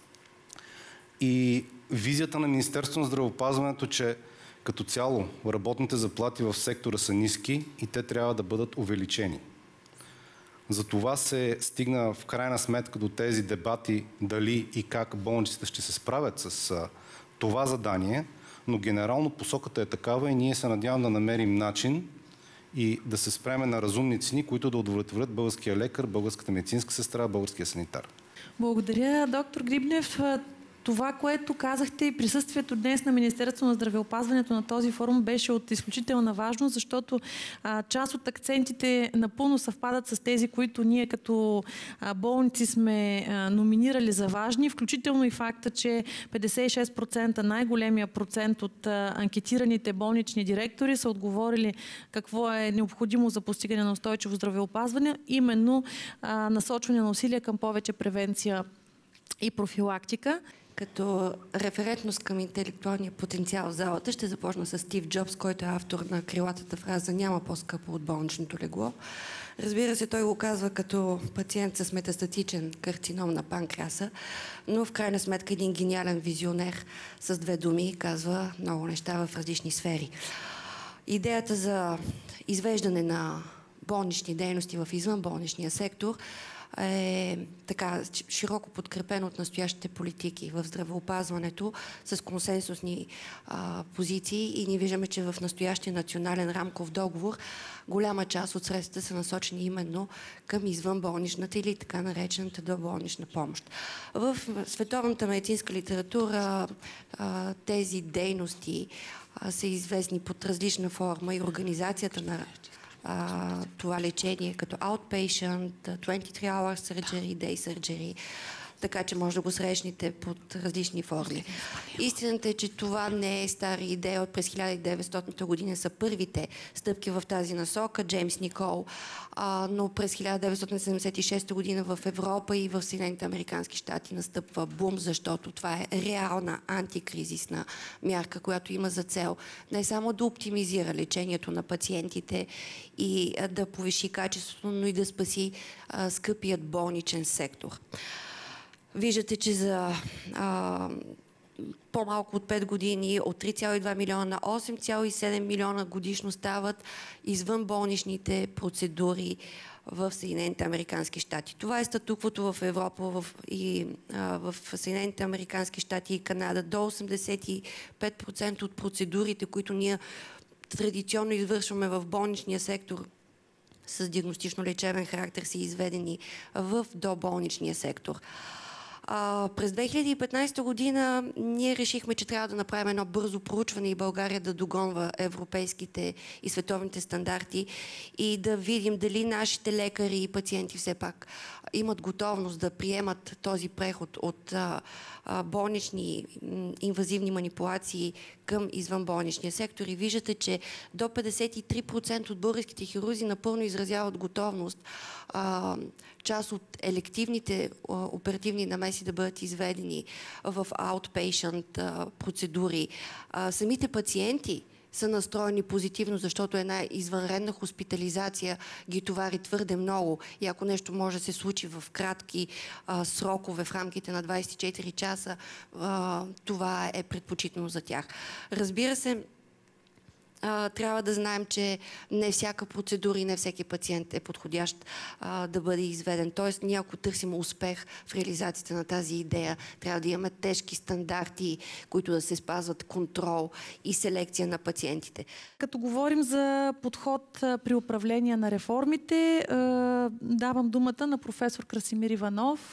И визията на Министерството на здравеопазването, че като цяло работните заплати в сектора са ниски и те трябва да бъдат увеличени. Затова се стигна в крайна сметка до тези дебати дали и как болниците ще се справят с а, това задание, но генерално посоката е такава и ние се надявам да намерим начин и да се спреме на разумни цени, които да удовлетворят българския лекар, българската медицинска сестра, българския санитар. Благодаря, доктор Грибнев. Това, което казахте и присъствието днес на Министерството на здравеопазването на този форум беше от изключителна важност, защото а, част от акцентите напълно съвпадат с тези, които ние като а, болници сме а, номинирали за важни, включително и факта, че петдесет и шест процента, най-големия процент от а, анкетираните болнични директори са отговорили какво е необходимо за постигане на устойчиво здравеопазване, именно а, насочване на усилия към повече превенция и профилактика. Като референтност към интелектуалния потенциал в залата ще започна с Стив Джобс, който е автор на крилатата фраза "Няма по-скъпо от болничното легло". Разбира се, той го казва като пациент с метастатичен карцином на панкреаса, но в крайна сметка един гениален визионер с две думи казва много неща в различни сфери. Идеята за извеждане на болнични дейности в извънболничния сектор е така широко подкрепен от настоящите политики в здравеопазването с консенсусни а, позиции и ние виждаме, че в настоящия национален рамков договор голяма част от средствата са насочени именно към извънболничната или така наречената доболнична помощ. В световната медицинска литература а, тези дейности а, са известни под различна форма и организацията на а, това лечение, като outpatient, двайсет и три hour surgery, day surgery, така че може да го срещнете под различни форми. Истината е, че това не е стара идея. От през хиляда и деветстотната година са първите стъпки в тази насока, Джеймс Никол, а, но през хиляда деветстотин седемдесет и шеста година в Европа и в Съединените американски щати настъпва бум, защото това е реална антикризисна мярка, която има за цел не само да оптимизира лечението на пациентите и а, да повиши качеството, но и да спаси а, скъпият болничен сектор. Виждате, че за а, по-малко от пет години от три цяло и две милиона на осем цяло и седем милиона годишно стават извънболничните процедури в Съединените американски щати. Това е статуквото в Европа в, и а, в Съединените американски щати и Канада. До осемдесет и пет процента от процедурите, които ние традиционно извършваме в болничния сектор с диагностично-лечебен характер, са изведени в доболничния сектор. А, през две хиляди и петнадесета година ние решихме, че трябва да направим едно бързо проучване и България да догонва европейските и световните стандарти и да видим дали нашите лекари и пациенти все пак имат готовност да приемат този преход от а, а, болнични инвазивни манипулации към извънболничния сектор. И виждате, че до петдесет и три процента от българските хирурзи напълно изразяват готовност а, част от елективните а, оперативни намеси да бъдат изведени в outpatient а, процедури. А, самите пациенти са настроени позитивно, защото една извънредна хоспитализация ги товари твърде много и ако нещо може да се случи в кратки а, срокове, в рамките на двадесет и четири часа, а, това е предпочитано за тях. Разбира се, а, трябва да знаем, че не всяка процедура и не всеки пациент е подходящ а, да бъде изведен. Тоест, ние ако търсим успех в реализацията на тази идея, трябва да имаме тежки стандарти, които да се спазват, контрол и селекция на пациентите. Като говорим за подход при управление на реформите, давам думата на професор Красимир Иванов,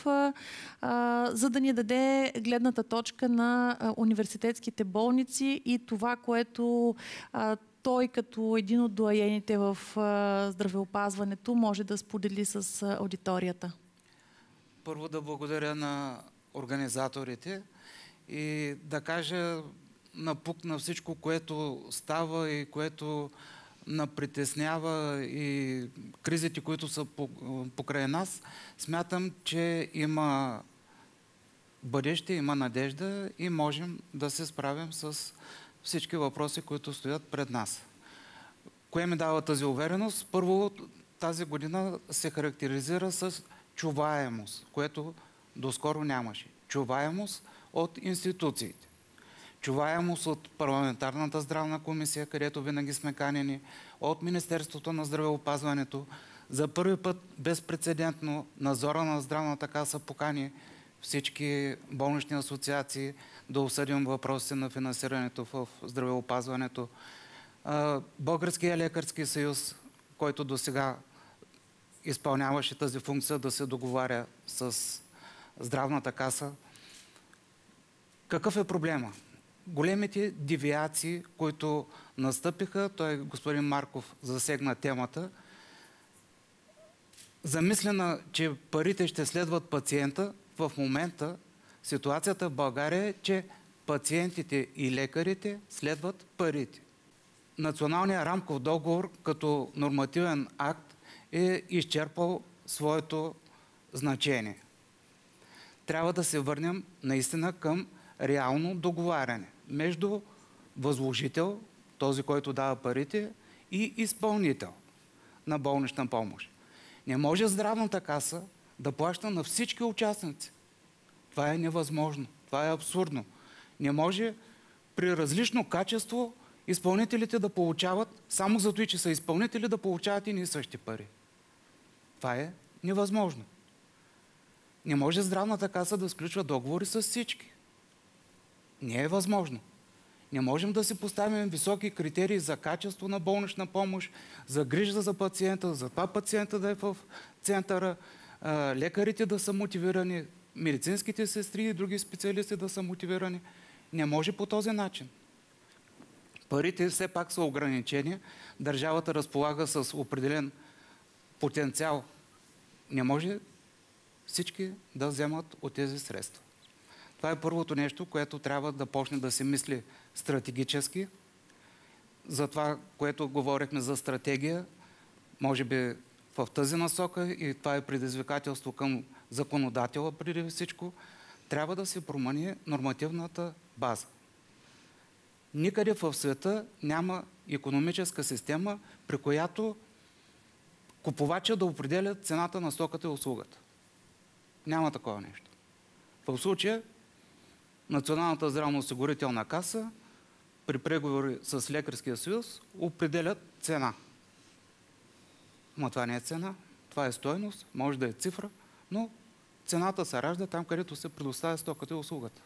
за да ни даде гледната точка на университетските болници и това, което той като един от доайените в здравеопазването може да сподели с аудиторията. Първо да благодаря на организаторите и да кажа напук на всичко, което става и което напритеснява и кризите, които са покрай нас. Смятам, че има бъдеще, има надежда и можем да се справим с всички въпроси, които стоят пред нас. Кое ми дава тази увереност? Първо, тази година се характеризира с чуваемост, което доскоро нямаше. Чуваемост от институциите. Чуваемост от парламентарната здравна комисия, където винаги сме канени, от Министерството на здравеопазването. За първи път безпрецедентно надзора на здравната каса покани всички болнични асоциации да обсъдим въпросите на финансирането в здравеопазването. Българския лекарски съюз, който до сега изпълняваше тази функция да се договаря с здравната каса. Какъв е проблема? Големите девиации, които настъпиха, той господин Марков засегна темата, замислена, че парите ще следват пациента, в момента ситуацията в България е, че пациентите и лекарите следват парите. Националният рамков договор като нормативен акт е изчерпал своето значение. Трябва да се върнем наистина към реално договаряне между възложител, този, който дава парите, и изпълнител на болнична помощ. Не може здравната каса да плаща на всички участници. Това е невъзможно. Това е абсурдно. Не може при различно качество изпълнителите да получават, само за това, че са изпълнители, да получават и не същи пари. Това е невъзможно. Не може здравната каса да сключва договори с всички. Не е възможно. Не можем да си поставим високи критерии за качество на болнична помощ, за грижа за пациента, за това пациента да е в центъра, лекарите да са мотивирани, медицинските сестри и други специалисти да са мотивирани. Не може по този начин. Парите все пак са ограничени. Държавата разполага с определен потенциал. Не може всички да вземат от тези средства. Това е първото нещо, което трябва да почне да се мисли стратегически. За това, което говорихме за стратегия, може би в тази насока, и това е предизвикателство към законодателя преди всичко, трябва да се промени нормативната база. Никъде в света няма икономическа система, при която купувача да определя цената на стоката и услугата. Няма такова нещо. В случая Националната здравноосигурителна каса при преговори с Лекарския съюз определят цена. Но това не е цена, това е стойност, може да е цифра, но цената се ражда там, където се предоставя стоката и услугата.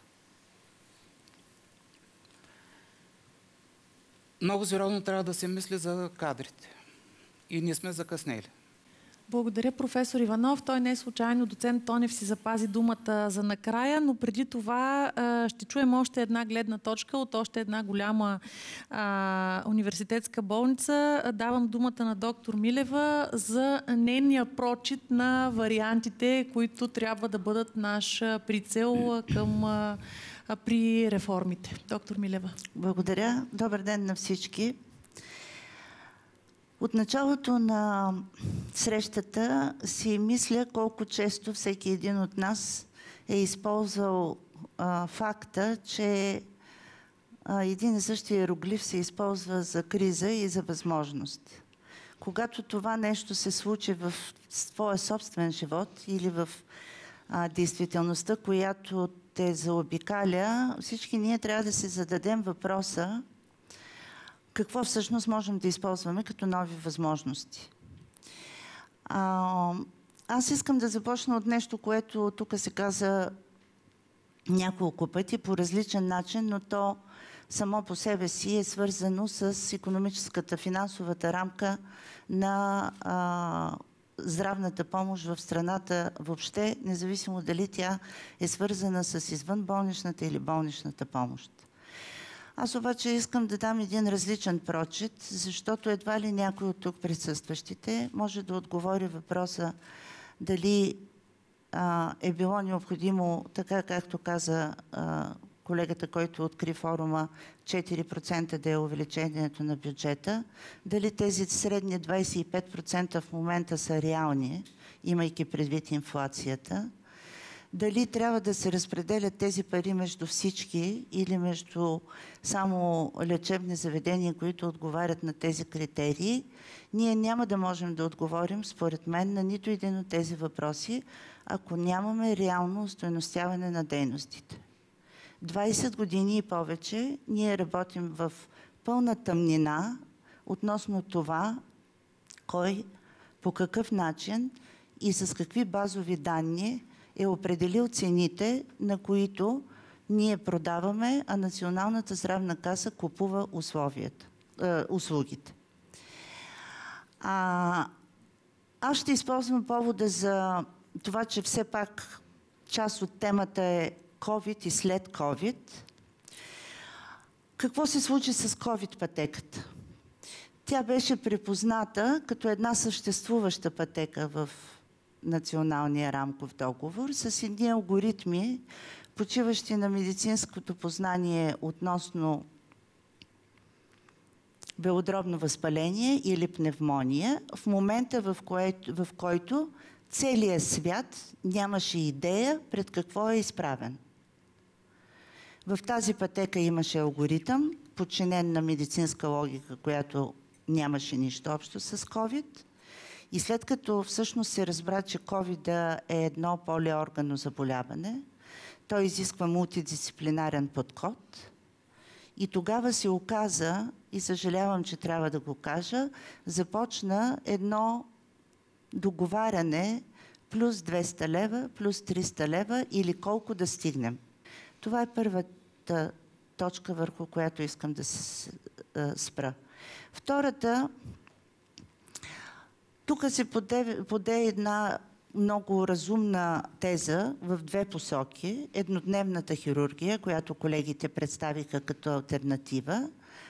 Много сериозно трябва да се мисли за кадрите. И ние сме закъснели. Благодаря, професор Иванов. Той не е случайно. Доцент Тонев си запази думата за накрая, но преди това а, ще чуем още една гледна точка от още една голяма а, университетска болница. Давам думата на доктор Милева за нейния прочит на вариантите, които трябва да бъдат наш прицел към, а, при реформите. Доктор Милева. Благодаря. Добър ден на всички. От началото на срещата си мисля колко често всеки един от нас е използвал а, факта, че а, един и същи иероглиф се използва за криза и за възможност. Когато това нещо се случи в своя собствен живот или в а, действителността, която те заобикаля, всички ние трябва да се зададем въпроса какво всъщност можем да използваме като нови възможности. А, аз искам да започна от нещо, което тук се каза няколко пъти по различен начин, но то само по себе си е свързано с икономическата, финансовата рамка на а, здравната помощ в страната въобще, независимо дали тя е свързана с извънболничната или болничната помощ. Аз обаче искам да дам един различен прочит, защото едва ли някой от тук присъстващите може да отговори въпроса дали а, е било необходимо, така както каза а, колегата, който откри форума, четири процента да е увеличението на бюджета, дали тези средни двадесет и пет процента в момента са реални, имайки предвид инфлацията, дали трябва да се разпределят тези пари между всички или между само лечебни заведения, които отговарят на тези критерии, ние няма да можем да отговорим, според мен, на нито един от тези въпроси, ако нямаме реално остойностяване на дейностите. двадесет години и повече ние работим в пълна тъмнина относно това, кой, по какъв начин и с какви базови данни е определил цените, на които ние продаваме, а Националната здравна каса купува условията, е, услугите. А, аз ще използвам повода за това, че все пак част от темата е COVID и след COVID. Какво се случи с COVID пътеката? Тя беше припозната като една съществуваща пътека в Националния рамков договор с едни алгоритми, почиващи на медицинското познание относно белодробно възпаление или пневмония, в момента, в който, в който целият свят нямаше идея пред какво е изправен. В тази пътека имаше алгоритъм, подчинен на медицинска логика, която нямаше нищо общо с COVID. И след като всъщност се разбра, че COVID е едно полиорганно заболяване, той изисква мултидисциплинарен подход. И тогава се оказа, и съжалявам, че трябва да го кажа, започна едно договаряне плюс двеста лева, плюс триста лева или колко да стигнем. Това е първата точка, върху която искам да се спра. Втората, тук се поде, поде една много разумна теза в две посоки. Еднодневната хирургия, която колегите представиха като алтернатива,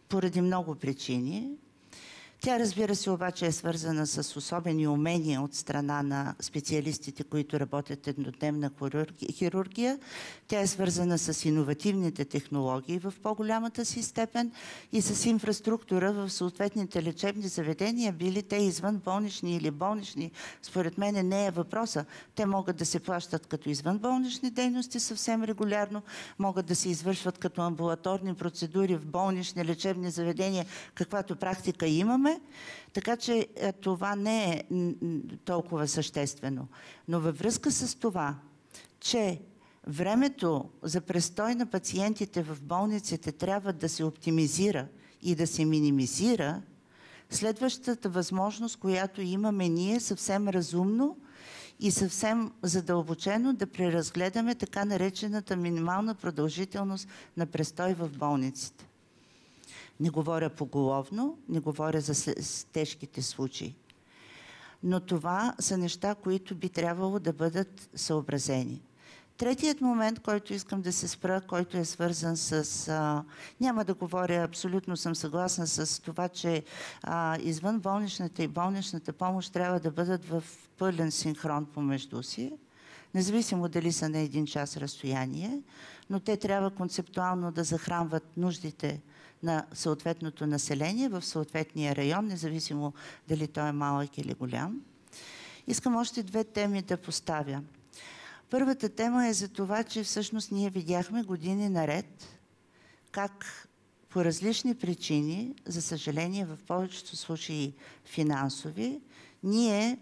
поради много причини. Тя, разбира се, обаче е свързана с особени умения от страна на специалистите, които работят еднодневна хирургия. Тя е свързана с иновативните технологии в по-голямата си степен и с инфраструктура в съответните лечебни заведения, били те извън болнични или болнични. Според мен не е въпроса. Те могат да се плащат като извънболнични дейности съвсем регулярно, могат да се извършват като амбулаторни процедури в болнични лечебни заведения, каквато практика имаме. Така че това не е толкова съществено. Но във връзка с това, че времето за престой на пациентите в болниците трябва да се оптимизира и да се минимизира, следващата възможност, която имаме ние съвсем разумно и съвсем задълбочено да преразгледаме така наречената минимална продължителност на престой в болниците. Не говоря поголовно, не говоря за тежките случаи. Но това са неща, които би трябвало да бъдат съобразени. Третият момент, който искам да се спра, който е свързан с... А, няма да говоря, абсолютно съм съгласна с това, че а, извън болничната и болничната помощ трябва да бъдат в пълен синхрон помежду си, независимо дали са на един час разстояние, но те трябва концептуално да захранват нуждите на съответното население в съответния район, независимо дали той е малък или голям. Искам още две теми да поставя. Първата тема е за това, че всъщност ние видяхме години наред как по различни причини, за съжаление в повечето случаи финансови, ние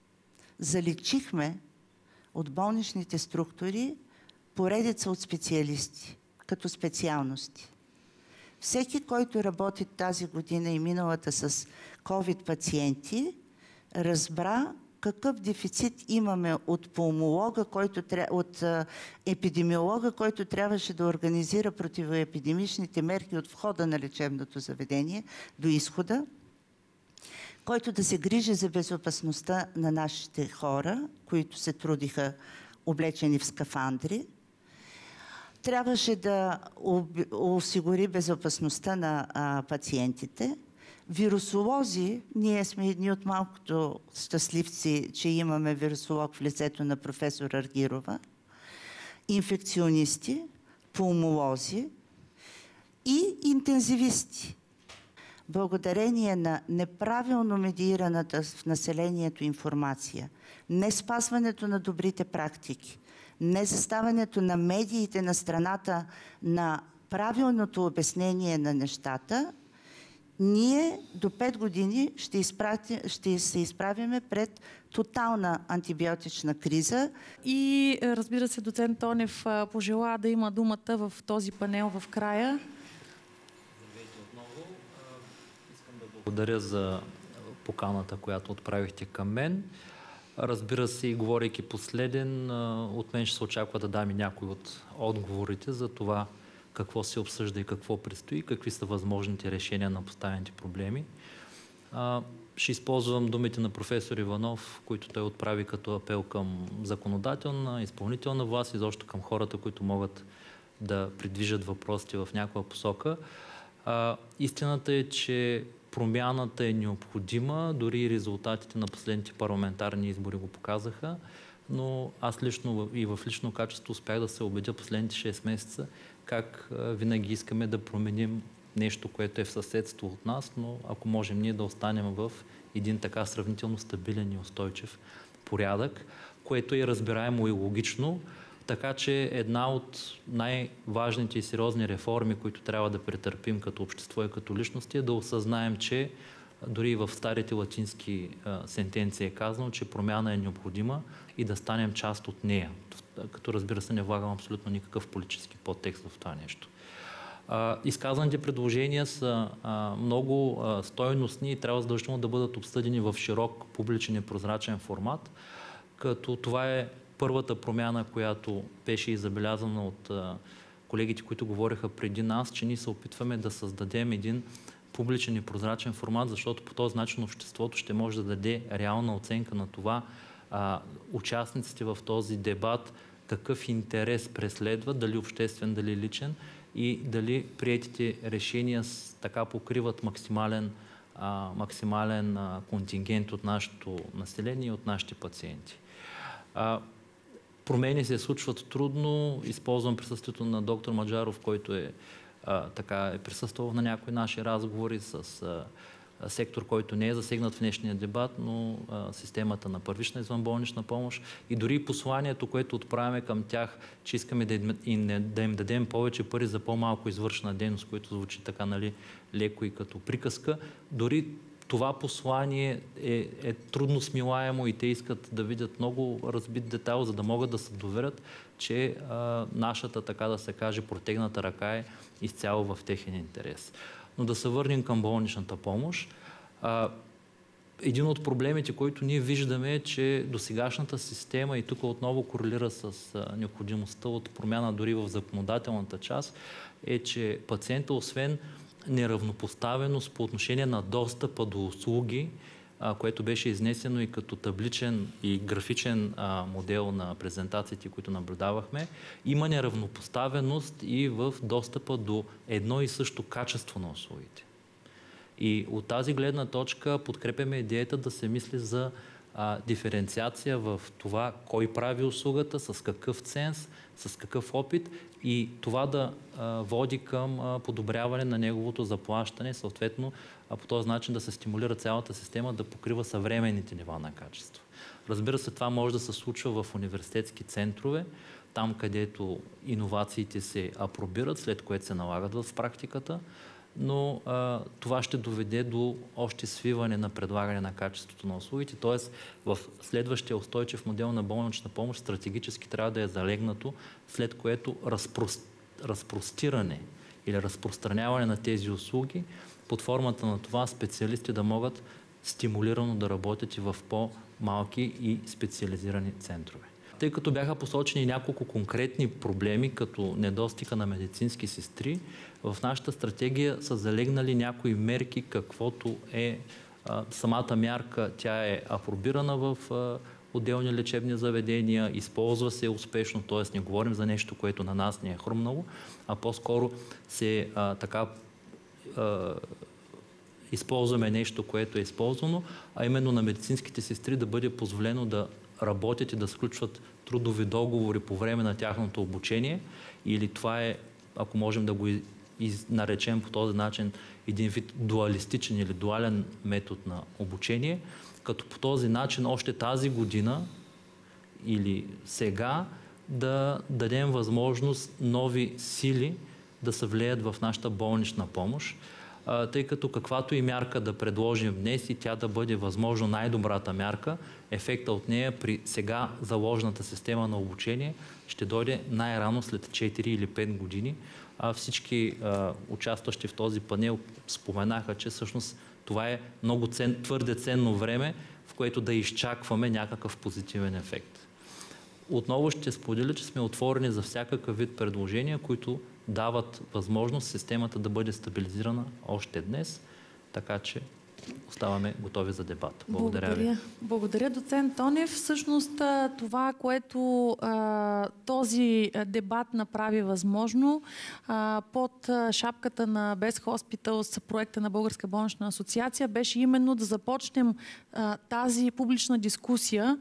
заличихме от болничните структури поредица от специалисти, като специалности. Всеки, който работи тази година и миналата с ковид пациенти, разбра какъв дефицит имаме от пулмолога, който, от епидемиолога, който трябваше да организира противоепидемичните мерки от входа на лечебното заведение до изхода, който да се грижи за безопасността на нашите хора, които се трудиха облечени в скафандри. Трябваше да осигури безопасността на а, пациентите. Вирусолози, ние сме едни от малкото щастливци, че имаме вирусолог в лицето на професор Аргирова, инфекционисти, пулмолози и интензивисти. Благодарение на неправилно медиираната в населението информация, не спазването на добрите практики, не заставането на медиите на страната на правилното обяснение на нещата, ние до пет години ще, изпрати, ще се изправиме пред тотална антибиотична криза. И разбира се, доцент Тонев пожела да има думата в този панел в края. Здравейте отново. Искам да благодаря за поканата, която отправихте към мен. Разбира се, и говорейки последен, от мен ще се очаква да дам и някои от отговорите за това какво се обсъжда и какво предстои, какви са възможните решения на поставените проблеми. Ще използвам думите на професор Иванов, които той отправи като апел към законодателна, изпълнителна власт, изобщо към хората, които могат да придвижат въпросите в някаква посока. Истината е, че промяната е необходима, дори резултатите на последните парламентарни избори го показаха, но аз лично и в лично качество успях да се убедя последните шест месеца как винаги искаме да променим нещо, което е в съседство от нас, но ако можем ние да останем в един така сравнително стабилен и устойчив порядък, което е разбираемо и логично, така че една от най-важните и сериозни реформи, които трябва да претърпим като общество и като личности, е да осъзнаем, че дори в старите латински а, сентенции е казано, че промяна е необходима и да станем част от нея. Като разбира се, не влагам абсолютно никакъв политически подтекст в това нещо. А, изказаните предложения са а, много а, стойностни и трябва задължително да бъдат обсъдени в широк, публичен и прозрачен формат, като това е първата промяна, която беше и забелязана от а, колегите, които говориха преди нас, че ние се опитваме да създадем един публичен и прозрачен формат, защото по този начин обществото ще може да даде реална оценка на това а, участниците в този дебат какъв интерес преследват, дали обществен, дали личен и дали приетите решения така покриват максимален, а, максимален а, контингент от нашето население и от нашите пациенти. А, промени се случват трудно. Използвам присъствието на доктор Маджаров, който е, а, така, е присъствал на някои наши разговори с а, сектор, който не е засегнат в днешния дебат, но а, системата на първична извънболнична помощ и дори посланието, което отправяме към тях, че искаме да им, да им дадем повече пари за по-малко извършена дейност, което звучи така, нали, леко и като приказка, дори това послание е, е трудно смилаемо и те искат да видят много разбит детайл, за да могат да се доверят, че а, нашата, така да се каже, протегната ръка е изцяло в техен интерес. Но да се върнем към болничната помощ. А, един от проблемите, който ние виждаме, е, че досегашната система, и тук отново корелира с а, необходимостта от промяна дори в законодателната част, е, че пациента, освен неравнопоставеност по отношение на достъпа до услуги, а, което беше изнесено и като табличен и графичен а, модел на презентациите, които наблюдавахме, има неравнопоставеност и в достъпа до едно и също качество на услугите. И от тази гледна точка подкрепяме идеята да се мисли за а, диференциация в това кой прави услугата, с какъв ценз, с какъв опит и това да а, води към а, подобряване на неговото заплащане, съответно а по този начин да се стимулира цялата система да покрива съвременните нива на качество. Разбира се, това може да се случва в университетски центрове, там където иновациите се апробират, след което се налагат в практиката, но а, това ще доведе до още свиване на предлагане на качеството на услугите, т.е. в следващия устойчив модел на болнична помощ стратегически трябва да е залегнато, след което разпрос... разпростиране или разпространяване на тези услуги под формата на това специалисти да могат стимулирано да работят и в по-малки и специализирани центрове. Тъй като бяха посочени няколко конкретни проблеми, като недостига на медицински сестри, в нашата стратегия са залегнали някои мерки, каквото е а, самата мярка. Тя е апробирана в а, отделни лечебни заведения, използва се успешно, т.е. не говорим за нещо, което на нас не е хрумнало, а по-скоро се а, така а, използваме нещо, което е използвано, а именно на медицинските сестри да бъде позволено да работят и да сключват трудови договори по време на тяхното обучение, или това е, ако можем да го из, наречем по този начин, един вид дуалистичен или дуален метод на обучение, като по този начин още тази година или сега да дадем възможност нови сили да се влеят в нашата болнична помощ, тъй като каквато и мярка да предложим днес и тя да бъде възможно най-добрата мярка, ефекта от нея при сега заложената система на обучение ще дойде най-рано след четири или пет години. А всички а, участващи в този панел споменаха, че всъщност това е много цен, твърде ценно време, в което да изчакваме някакъв позитивен ефект. Отново ще споделя, че сме отворени за всякакъв вид предложения, които дават възможност системата да бъде стабилизирана още днес, така че оставаме готови за дебат. Благодаря, Благодаря ви. Благодаря, доцент Тонев. Всъщност това, което а, този дебат направи възможно, а, под шапката на Best Hospitals, проекта на Българска болнична асоциация, беше именно да започнем а, тази публична дискусия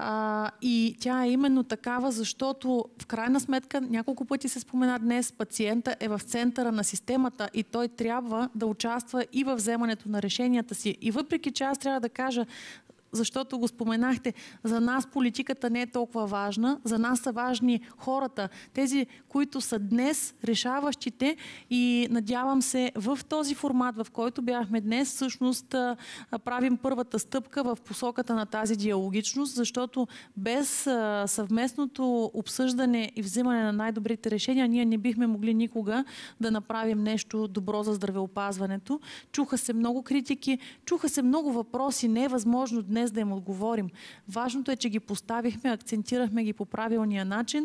а, и тя е именно такава, защото в крайна сметка, няколко пъти се спомена днес, пациента е в центъра на системата и той трябва да участва и във вземането на решенията си. И въпреки че аз трябва да кажа, защото го споменахте, за нас политиката не е толкова важна, за нас са важни хората, тези, които са днес решаващите и надявам се в този формат, в който бяхме днес, всъщност правим първата стъпка в посоката на тази диалогичност, защото без съвместното обсъждане и взимане на най-добрите решения, ние не бихме могли никога да направим нещо добро за здравеопазването. Чуха се много критики, чуха се много въпроси, не е възможно днес да им отговорим. Важното е, че ги поставихме, акцентирахме ги по правилния начин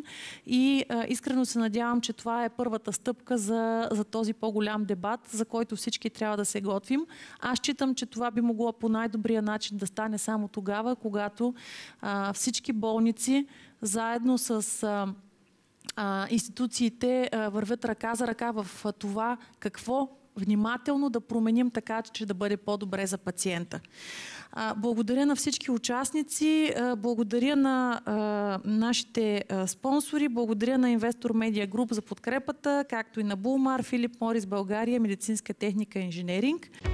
и а, искрено се надявам, че това е първата стъпка за, за този по-голям дебат, за който всички трябва да се готвим. Аз считам, че това би могло по най-добрия начин да стане само тогава, когато а, всички болници заедно с а, а, институциите а, вървят ръка за ръка в а, това какво внимателно да променим така, че да бъде по-добре за пациента. А, благодаря на всички участници, а, благодаря на а, нашите а, спонсори, благодаря на Investor Media Group за подкрепата, както и на Булмар, Филип Морис България, медицинска техника и инженеринг.